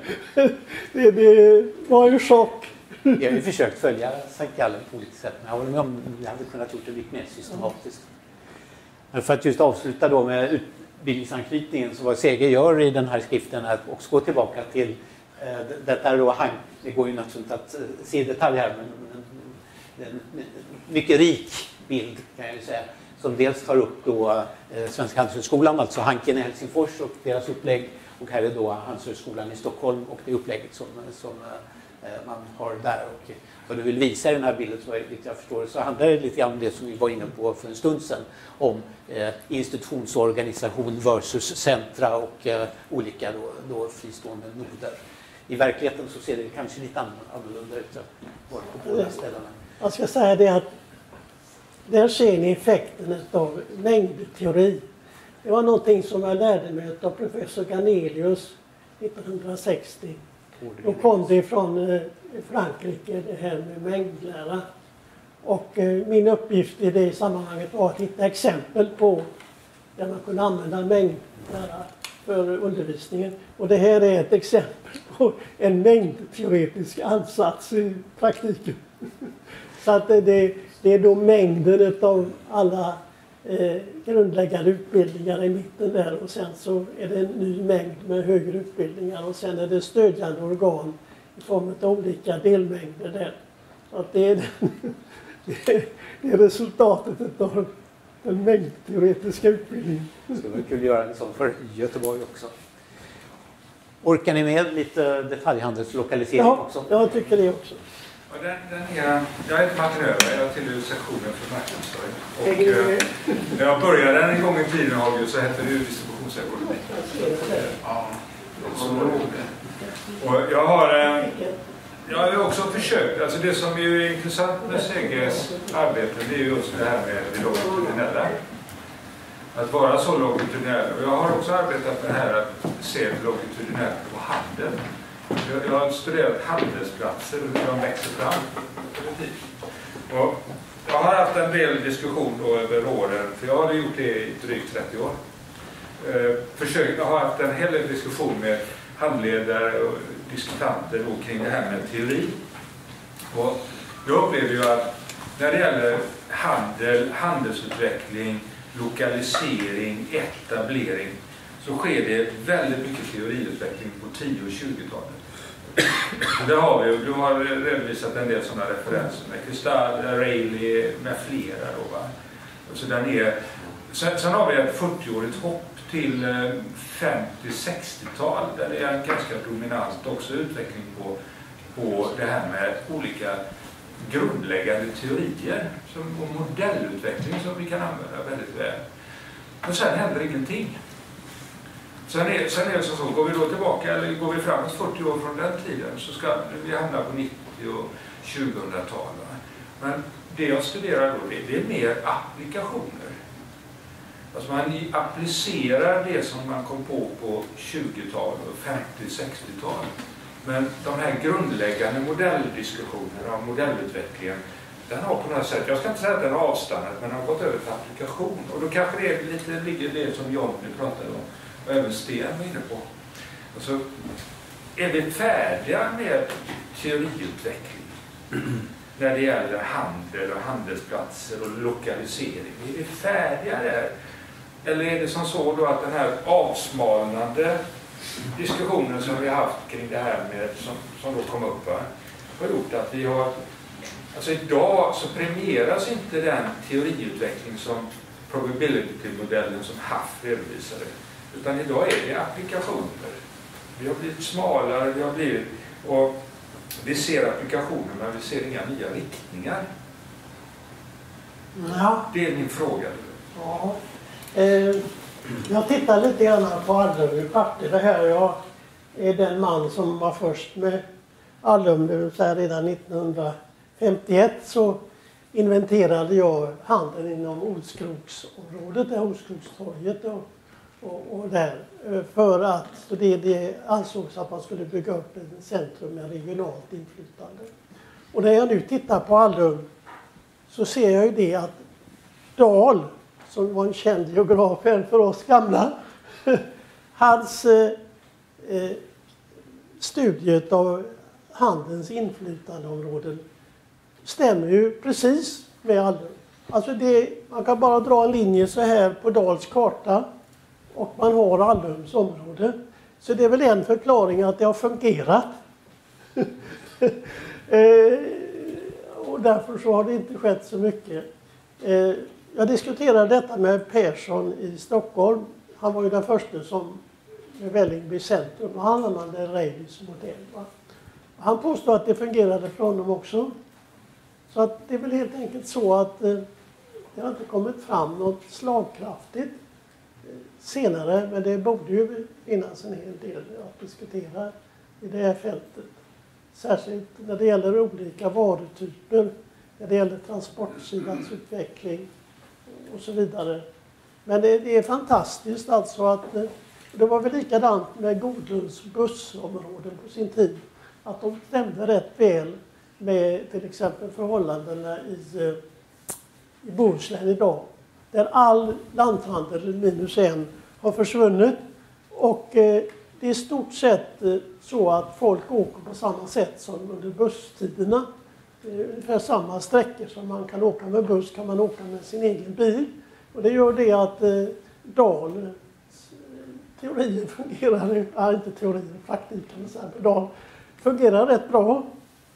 Speaker 3: Det var ju chock.
Speaker 2: Vi har ju försökt följa St. Gallen på olika sätt. Men jag håller med om vi hade kunnat gjort det mycket mer systematiskt. Men för att just avsluta då med utbildningsanknytningen så vad Seger gör i den här skriften är att också gå tillbaka till detta då det går ju naturligt att se i detalj här men en mycket rik bild kan jag ju säga som dels tar upp då Svenska handelshögskolan, alltså Hanken i Helsingfors och deras upplägg och här är då Handelshögskolan i Stockholm och det upplägget som man har där. Och vad du vill visa i den här bilden så vitt jag förstår så handlar det lite grann om det som vi var inne på för en stund sedan om institutionsorganisation versus centra och olika då fristående noder. I verkligheten så ser det kanske lite annorlunda ut på båda ställena.
Speaker 3: Jag ska säga det att Där ser ni effekten av mängdteori. Det var någonting som jag lärde mig av professor Ganelius 1960. Då kom det från Frankrike, det här med mängdlära. Och min uppgift i det sammanhanget var att hitta exempel på där man kunde använda mängdlära för undervisningen. Och det här är ett exempel på en mängdteoretisk ansats i praktiken. Så att det är då mängden av alla grundläggande utbildningar i mitten där, och sen så är det en ny mängd med högre utbildningar, och sen är det stödjande organ i form av olika delmängder där. Så att det är resultatet av den mängdteoretiska utbildningen.
Speaker 2: Det skulle vara kul att göra en sån för Göteborg också. Orkar ni med lite detaljhandelslokalisering också?
Speaker 3: Ja, jag tycker det också.
Speaker 10: Och jag heter Martin Öberg, jag tillhör sektionen för marknadsföring. Och när jag började den en gång i tiden, så hette det distributionsekonomi. Ja, och jag har också försökt, alltså det som är intressant med CGs arbete, det är just det här med det longitudinella. Att vara så longitudinell. Och jag har också arbetat med det här att se longitudinellt på handeln. Jag har studerat handelsplatser och hur de växer fram. Och jag har haft en del diskussion då över åren, för jag har gjort det i drygt 30 år. Jag har haft en hel del diskussion med handledare och diskutanter kring det här med teori. Och jag upplever ju att när det gäller handel, handelsutveckling, lokalisering, etablering, så sker det väldigt mycket teoriutveckling på 10- och 20-talet. Där har vi, du har redovisat en del sådana referenser med Kristall, Rayleigh med flera. Då, va? Så sen har vi ett 40-årigt hopp till 50-60-tal där det är en ganska dominant också utveckling på det här med olika grundläggande teorier och modellutveckling som vi kan använda väldigt väl. Men sen händer ingenting. Sen är det så, går vi då tillbaka eller går vi framåt 40 år från den tiden, så ska vi hamna på 90- och 2000-tal. Men det jag studerar då, det är mer applikationer. Alltså man applicerar det som man kom på 20-tal och 50-60-tal. Men de här grundläggande modelldiskussionerna om modellutvecklingen, den har på något sätt, jag ska inte säga att den har avstannat, men den har gått över till applikation. Och då kanske det är lite ligger det som John nu pratade om, och även Sten var inne på. Alltså, är vi färdiga med teoriutveckling när det gäller handel och handelsplatser och lokalisering? Är vi färdiga där? Eller är det som så då att den här avsmalnande diskussionen som vi har haft kring det här med, som då kom upp här, har gjort att vi har, alltså idag så premieras inte den teoriutveckling som probability-modellen som Haff redovisade, utan idag är det applikationer. Vi har blivit smalare, och vi ser applikationer men vi ser inga nya riktningar.
Speaker 3: Ja.
Speaker 10: Det är min fråga.
Speaker 3: Ja. Jag tittar lite grann på Allum i Partille här. Jag är den man som var först med Allum, det vill säga redan 1951 så inventerade jag handeln inom Olskroksområdet, där Olskrokstorget och där, för att det ansågs att man skulle bygga upp ett centrum med regionalt inflytande. Och när jag nu tittar på Allum så ser jag ju det att Dahl, som var en känd geograf för oss gamla, hans studie av handelns inflytandeområden stämmer ju precis med Allum. Alltså man kan bara dra en linje så här på Dahls karta och man har Allums område. Så det är väl en förklaring att det har fungerat. Och därför så har det inte skett så mycket. Jag diskuterade detta med Persson i Stockholm. Han var ju den första som med Vällingby centrum, och han använde Rayleighs modell. Va? Han påstod att det fungerade för honom också. Så att det är väl helt enkelt så att det har inte kommit fram något slagkraftigt senare, men det borde ju finnas en hel del att diskutera i det här fältet. Särskilt när det gäller olika varutyper när det gäller transportsidans utveckling och så vidare. Men det är fantastiskt alltså att det var väl likadant med Godlunds bussområden på sin tid. Att de stämde rätt väl med till exempel förhållandena i Bohuslän idag. Där all lanthandel minus en har försvunnit. Och det är i stort sett så att folk åker på samma sätt som under busstiderna. Ungefär samma sträckor som man kan åka med buss kan man åka med sin egen bil. Och det gör det att Dal teorier fungerar, inte teorier, praktiken på Dal fungerar rätt bra.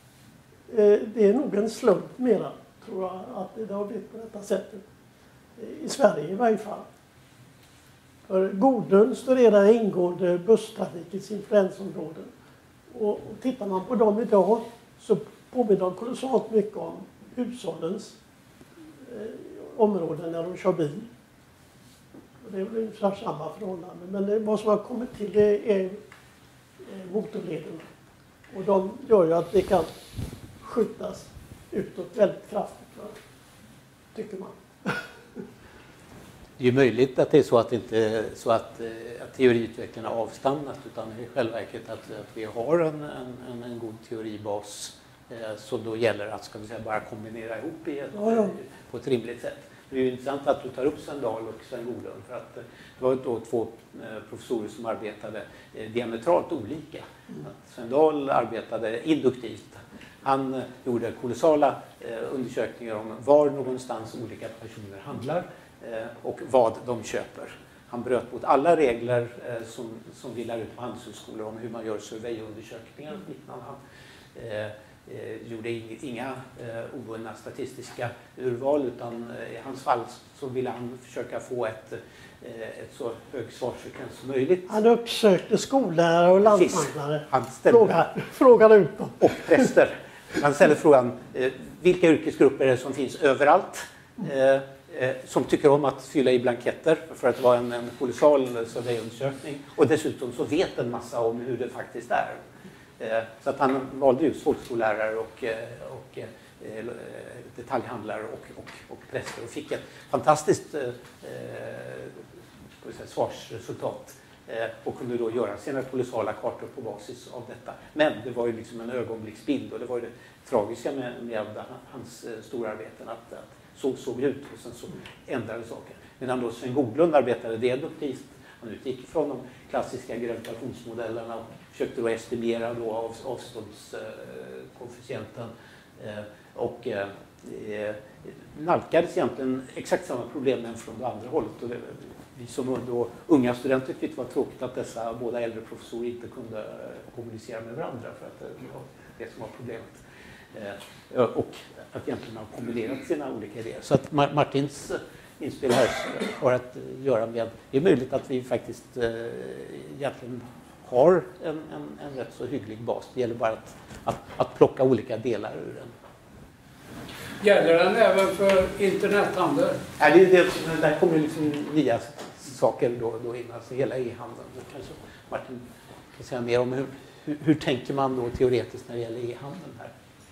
Speaker 3: Det är nog en slump mera, tror jag, att det har blivit på detta sättet. I Sverige i varje fall. För Godlund studerar ingående busstrafikens influensområden. Och tittar man på dem idag så påminner de kolossalt mycket om hushållens områden när de kör bil. Och det är väl ungefär samma förhållande. Men vad som har kommit till det är motorlederna. Och de gör ju att det kan skjutas utåt väldigt kraftigt, tycker man.
Speaker 2: Det är möjligt att det är så att, inte, så att teoriutvecklingen har avstannat, utan i själva verket att vi har en god teoribas som då gäller att, ska vi säga, bara kombinera ihop på ett rimligt sätt. Det är ju intressant att du tar upp Sven Dahl och Sven Godlund, för att det var då två professorer som arbetade diametralt olika. Sven Dahl arbetade induktivt. Han gjorde kolossala undersökningar om var någonstans olika personer handlar och vad de köper. Han bröt mot alla regler som vi lär ut på handelshögskolor om hur man gör surveyundersökningar och liknande. Han gjorde inga obundna statistiska urval, utan i hans fall så ville han försöka få ett så hög svarsfrekvens som möjligt.
Speaker 3: Han uppsökte skollärare och lanthandlare.
Speaker 2: Han
Speaker 3: frågade ut dem.
Speaker 2: Och präster. Han ställde frågan, vilka yrkesgrupper är det som finns överallt som tycker om att fylla i blanketter, för att vara en kolossal surveyundersökning, och dessutom så vet en massa om hur det faktiskt är. Så att han valde just folkskollärare och detaljhandlare och präster och fick ett fantastiskt svarsresultat och kunde då göra sina kolossala kartor på basis av detta. Men det var ju liksom en ögonblicksbild, och det var ju det tragiska med hans stora arbeten, att så såg ut och sen så ändrade saker. Medan då Sven Godlund arbetade deduktivt. Han utgick från de klassiska gravitationsmodellerna och försökte då estimera då avståndskoefficienten och nalkades egentligen exakt samma problem, men från det andra hållet. Och vi som då unga studenter tyckte det var tråkigt att dessa båda äldre professorer inte kunde kommunicera med varandra, för att det var det som var problemet. Och att egentligen ha kombinerat sina olika idéer. Så att Martins inspel här har att göra med, det är möjligt att vi faktiskt egentligen har en rätt så hygglig bas. Det gäller bara att plocka olika delar ur den.
Speaker 8: Gäller den även för internethandel?
Speaker 2: Där kommer liksom nya saker då in, alltså hela e-handeln. Kanske Martin kan säga mer om hur tänker man då teoretiskt när det gäller e-handeln här?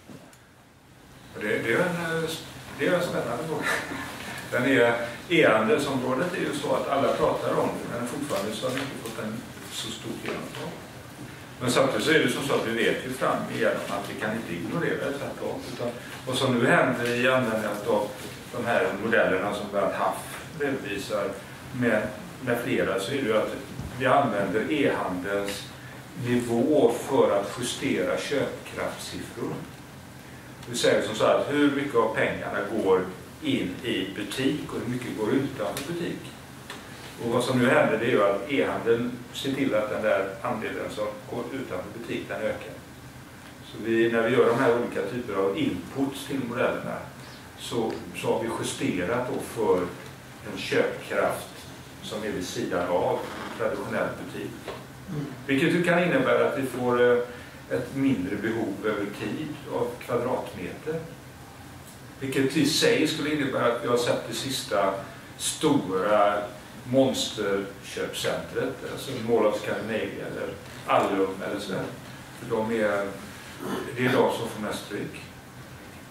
Speaker 10: Det är en spännande fråga. Den är e-handelsområdet är ju så att alla pratar om det, men fortfarande så har vi inte fått en så stor genomslag. Men samtidigt så är det som så att vi vet ju fram igenom att vi kan inte ignorera det tvärtom. Utan vad som nu händer i användandet av de här modellerna som bland annat Haff redovisar med flera, så är det ju att vi använder e-handelns nivå för att justera köpkraftssiffror. Vi säger som så att hur mycket av pengarna går in i butik och hur mycket går utanför butik. Och vad som nu händer, det är ju att e-handeln ser till att den där andelen som går utanför butik, den ökar. Så när vi gör de här olika typer av inputs till modellerna så har vi justerat då för en köpkraft som är vid sidan av traditionell butik. Vilket kan innebära att vi får ett mindre behov över tid av kvadratmeter. Vilket i sig skulle innebära att vi har sett det sista stora monsterköpcentret, alltså Mall of Scandinavia eller Allum eller sådär. För det är de som får mest tryck.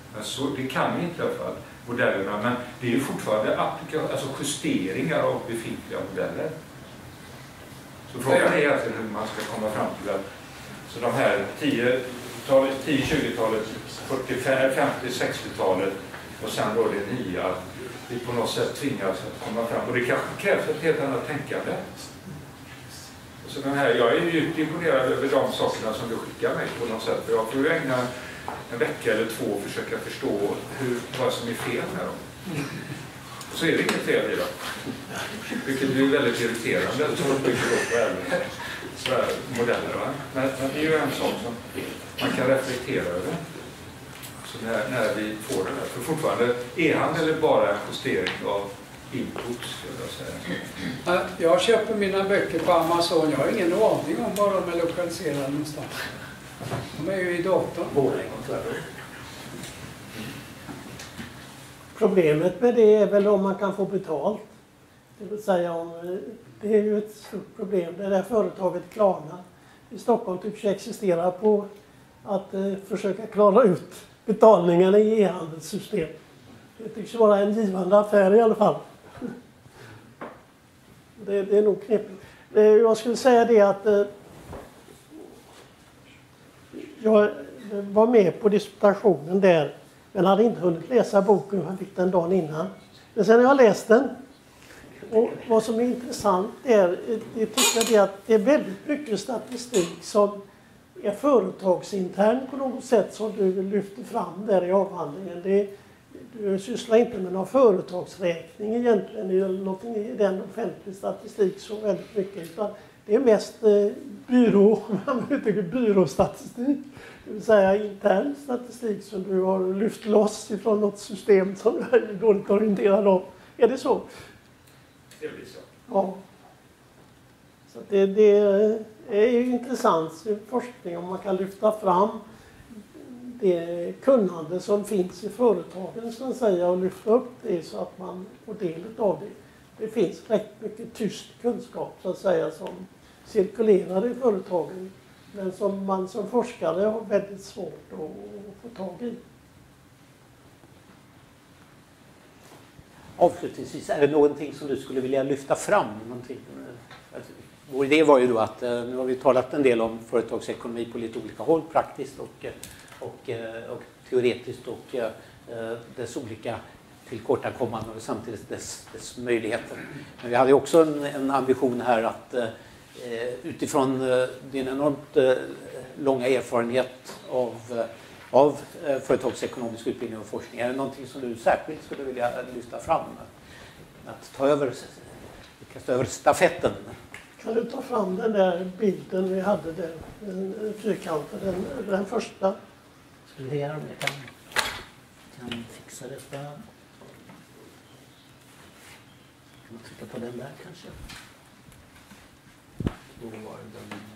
Speaker 10: Men så, det kan inträffa modellerna, men det är ju fortfarande alltså justeringar av befintliga modeller. Så frågan är egentligen hur man ska komma fram till att så de här 10-20-talet, 45, 50, 60-talet och sen då det nya, att vi på något sätt tvingas att komma fram. Och det kanske krävs ett helt annat tänkande. Så jag är djupt imponerad över de sakerna som du skickar mig på något sätt. För jag får ju ägna en vecka eller två och försöka förstå vad som är fel med dem. Så är det inget fel i dem. Vilket blir väldigt irriterande som bygger upp sådana här modeller. Va? Men det är ju en sak som man kan reflektera över. Så när vi får det där. För fortfarande, e-handel är bara en justering av input, skulle jag säga.
Speaker 8: Jag köper mina böcker på Amazon. Jag har ingen aning om var de är lokaliserade någonstans. De är ju i datorn.
Speaker 3: Problemet med det är väl om man kan få betalt. Det vill säga om det är ju ett stort problem. Det där företaget Klarna i Stockholm tycks existera på att försöka klara ut betalningarna i e-handelssystem. Det tycks vara en givande affär i alla fall. Det är nog knepigt. Jag skulle säga det att jag var med på disputationen där, men hade inte hunnit läsa boken. Jag fick den dagen innan. Men sen har jag läst den. Och vad som är intressant är, jag tycker att det är väldigt mycket statistik som är företagsintern på något sätt som du lyfter fram där i avhandlingen. Du sysslar inte med någon företagsräkning egentligen eller någonting i den offentliga statistik så väldigt mycket, utan det är mest byråstatistik, det vill säga intern statistik som du har lyft loss ifrån något system som du är dåligt orienterad av. Är det så?
Speaker 10: Det blir så.
Speaker 3: Ja. Så det är ju intressant forskning om man kan lyfta fram det kunnande som finns i företagen så att säga, och lyfta upp det så att man får del av det. Det finns rätt mycket tyst kunskap så att säga som cirkulerar i företagen, men som man som forskare har väldigt svårt att få tag i.
Speaker 2: Avslutningsvis, är det någonting som du skulle vilja lyfta fram? Någonting? Vår idé var ju då att nu har vi talat en del om företagsekonomi på lite olika håll, praktiskt och teoretiskt och dess olika tillkortakommanden och samtidigt dess möjligheter. Men vi hade också en ambition här att utifrån din enormt långa erfarenhet av företagsekonomisk utbildning och forskning, är det någonting som du särskilt skulle vilja lyfta fram? Att kasta över stafetten?
Speaker 3: Kan du ta fram den där bilden vi hade där, den fyrkanten, den första?
Speaker 2: Ska vi göra om jag kan fixa detta? Kan man trycka på den där kanske? Då var det den...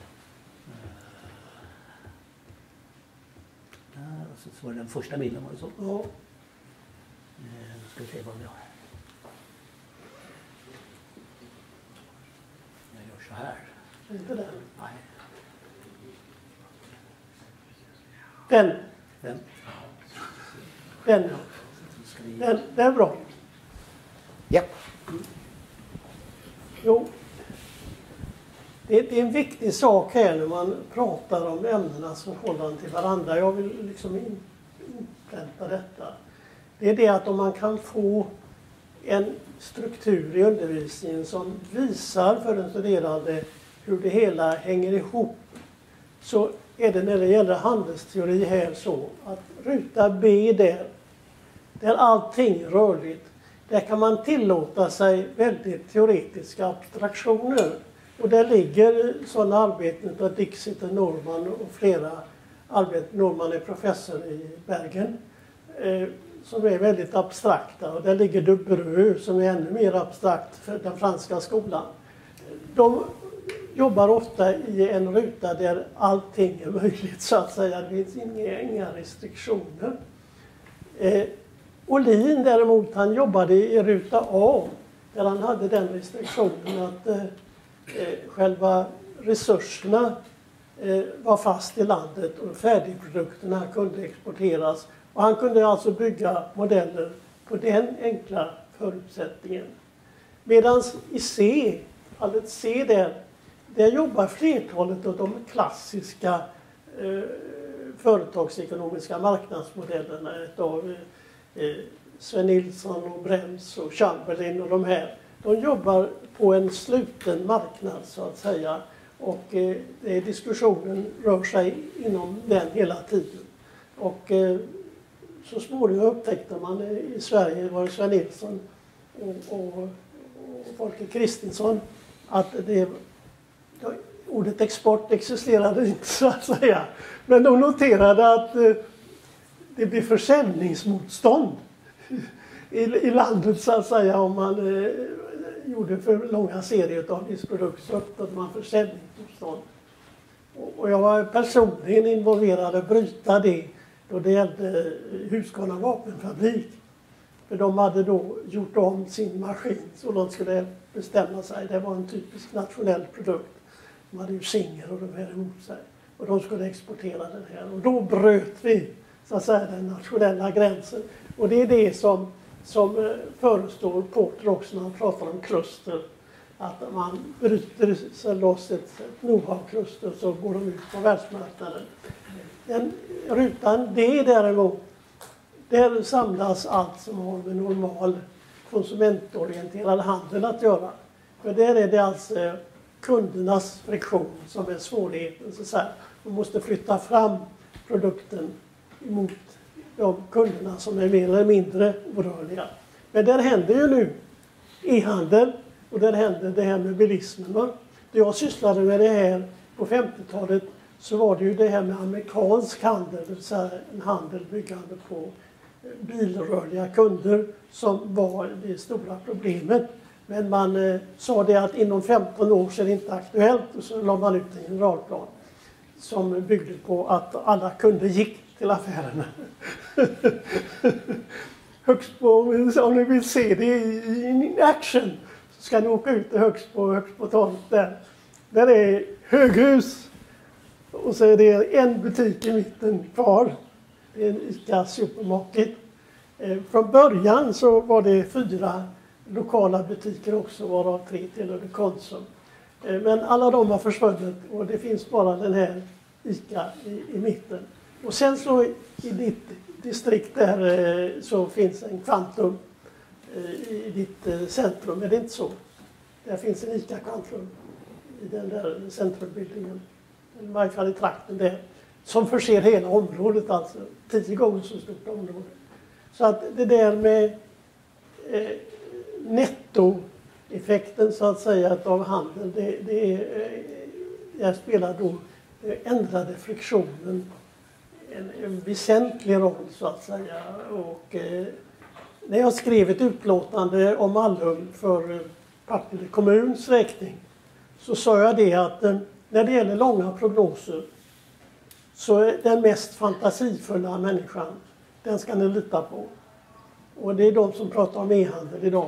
Speaker 2: Så var det den första bilden, var det så?
Speaker 3: Ja.
Speaker 2: Nu ska vi se vad vi har. Jag gör så här.
Speaker 3: Inte den?
Speaker 2: Nej.
Speaker 3: Den.
Speaker 2: Den.
Speaker 3: Det är bra.
Speaker 2: Ja.
Speaker 3: Jo. Det är en viktig sak här när man pratar om ämnenas förhållande till varandra. Jag vill liksom inpränta detta. Det är det att om man kan få en struktur i undervisningen som visar för den studerande hur det hela hänger ihop, så är det när det gäller handelsteori här så att ruta B där allting är rörligt, där kan man tillåta sig väldigt teoretiska abstraktioner. Och där ligger sådana arbeten av Dixit och Norman och flera arbeten. Norman är professor i Bergen som är väldigt abstrakta. Och där ligger Dubreux som är ännu mer abstrakt för den franska skolan. De jobbar ofta i en ruta där allting är möjligt så att säga. Det finns inga restriktioner. Olin däremot, han jobbade i ruta A där han hade den restriktionen att själva resurserna var fast i landet och färdigprodukterna kunde exporteras Och han kunde alltså bygga modeller på den enkla förutsättningen. Medan i C, fallet C där jobbar flertalet av de klassiska företagsekonomiska marknadsmodellerna av Sven Nilsson och Brems och Chamberlain och de här. De jobbar på en sluten marknad så att säga, och diskussionen rör sig inom den hela tiden. Och så småningom upptäckte man i Sverige, var det Sven Nilsson och Folke Kristinsson, att ordet export existerade inte så att säga. Men de noterade att det blev försäljningsmotstånd i landet så att säga. Om man gjorde för långa serier av viss produkt så uppstod man försäljningsmotstånd. Och jag var personligen involverad att bryta det då det gällde Husqvarna vapenfabrik. För de hade då gjort om sin maskin så de skulle bestämma sig. Det var en typisk nationell produkt. De hade ju Singer och de här emot sig. Och de skulle exportera den här. Och då bröt vi så att säga den nationella gränsen. Och det är det som förestår Porter också när han pratar om kluster. Att man bryter sig loss ett know-how-kluster så går de ut på världsmarknaden. Den rutan D däremot, där samlas allt som har med normal konsumentorienterad handel att göra. För där är det alltså kundernas friktion som är svårigheten. Så här, man måste flytta fram produkten mot de kunderna som är mer eller mindre orörliga. Men där händer ju nu e-handel och där händer det här med bilismen. Då jag sysslade med det här på 50-talet så var det ju det här med amerikansk handel, det vill säga en handel byggande på bilrörliga kunder som var det stora problemet. Men man sa det att inom 15 år så är det inte aktuellt och så la man ut en generalplan som byggde på att alla kunder gick till affärerna. Högsbo, om ni vill se det i action så ska ni åka ut till Högsbo 12 där. Där är höghus och så är det en butik i mitten kvar. Det är en ICA Supermarket. Från början så var det 4 lokala butiker också, varav 3 tillhörde Konsum. Men alla de har försvunnit och det finns bara den här ICA i mitten. Och sen så i ditt distrikt där så finns en Kvantum i ditt centrum, är det inte så? Där finns en ICA Kvantum i den där centrumbildningen. I varje fall i trakten där. Som förser hela området, alltså 10 gånger så stort område. Så att det där med nettoeffekten så att säga av handel, det spelar då ändrade friktionen en väsentlig roll så att säga. Och när jag skrev ett utlåtande om Mallum för Partille kommuns räkning så sa jag det att när det gäller långa prognoser så är den mest fantasifulla människan, den ska ni lita på. Och det är de som pratar om e-handel idag.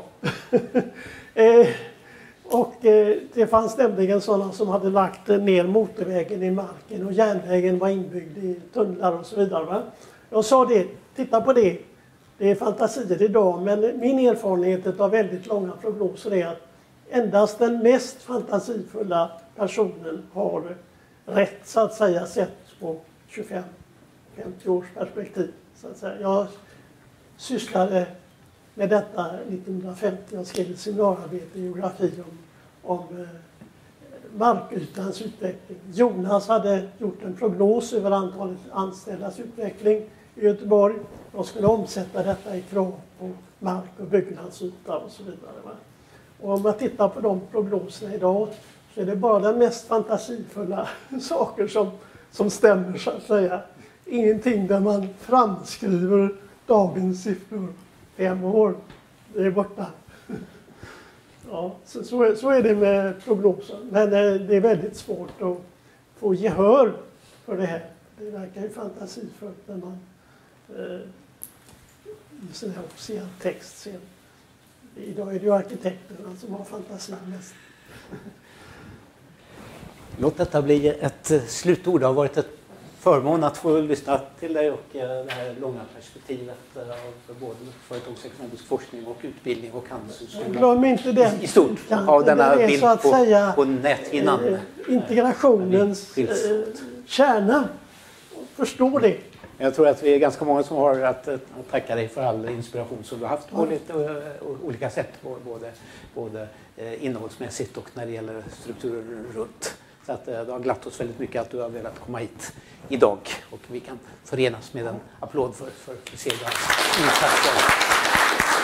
Speaker 3: Det fanns nämligen sådana som hade lagt ner motorvägen i marken och järnvägen var inbyggd i tunnlar och så vidare. Va? Jag sa det, titta på det. Det är fantasier idag, men min erfarenhet av väldigt långa prognoser är att endast den mest fantasifulla personen har rätt så att säga sett på 25-50 års perspektiv. Så att säga. Jag sysslade med detta 1950. Jag skrev ett seminararbete i geografi om markytans utveckling. Jonas hade gjort en prognos över antalet anställdas utveckling i Göteborg. De skulle omsätta detta i krav på mark- och byggnadsyta och så vidare. Va? Och om man tittar på de prognoserna idag så är det bara den mest fantasifulla saker som stämmer så att säga. Ingenting där man framskriver dagens siffror 5 år. Det är borta. Ja, så är det med prognosen. Men det är väldigt svårt att få gehör för det här. Det verkar ju fantasifullt när man i sån här officiell text ser. Idag är det ju arkitekterna som har fantasi mest.
Speaker 2: Låt detta bli ett slutord. Det har varit ett förmån att få lyssna till dig och det här långa perspektivet för både företagsekonomisk forskning och utbildning och handelshögskola.
Speaker 3: Glöm inte den
Speaker 2: I stort av denna bild
Speaker 3: så att
Speaker 2: på,
Speaker 3: säga,
Speaker 2: på näthinnan.
Speaker 3: Integrationens kärna. Förstå det.
Speaker 2: Jag tror att vi är ganska många som har att tacka dig för all inspiration som du har haft på lite olika sätt, både innehållsmässigt och när det gäller strukturer runt. Så att det har glatt oss väldigt mycket att du har velat komma hit idag och vi kan förenas med en applåd för Segars insatser.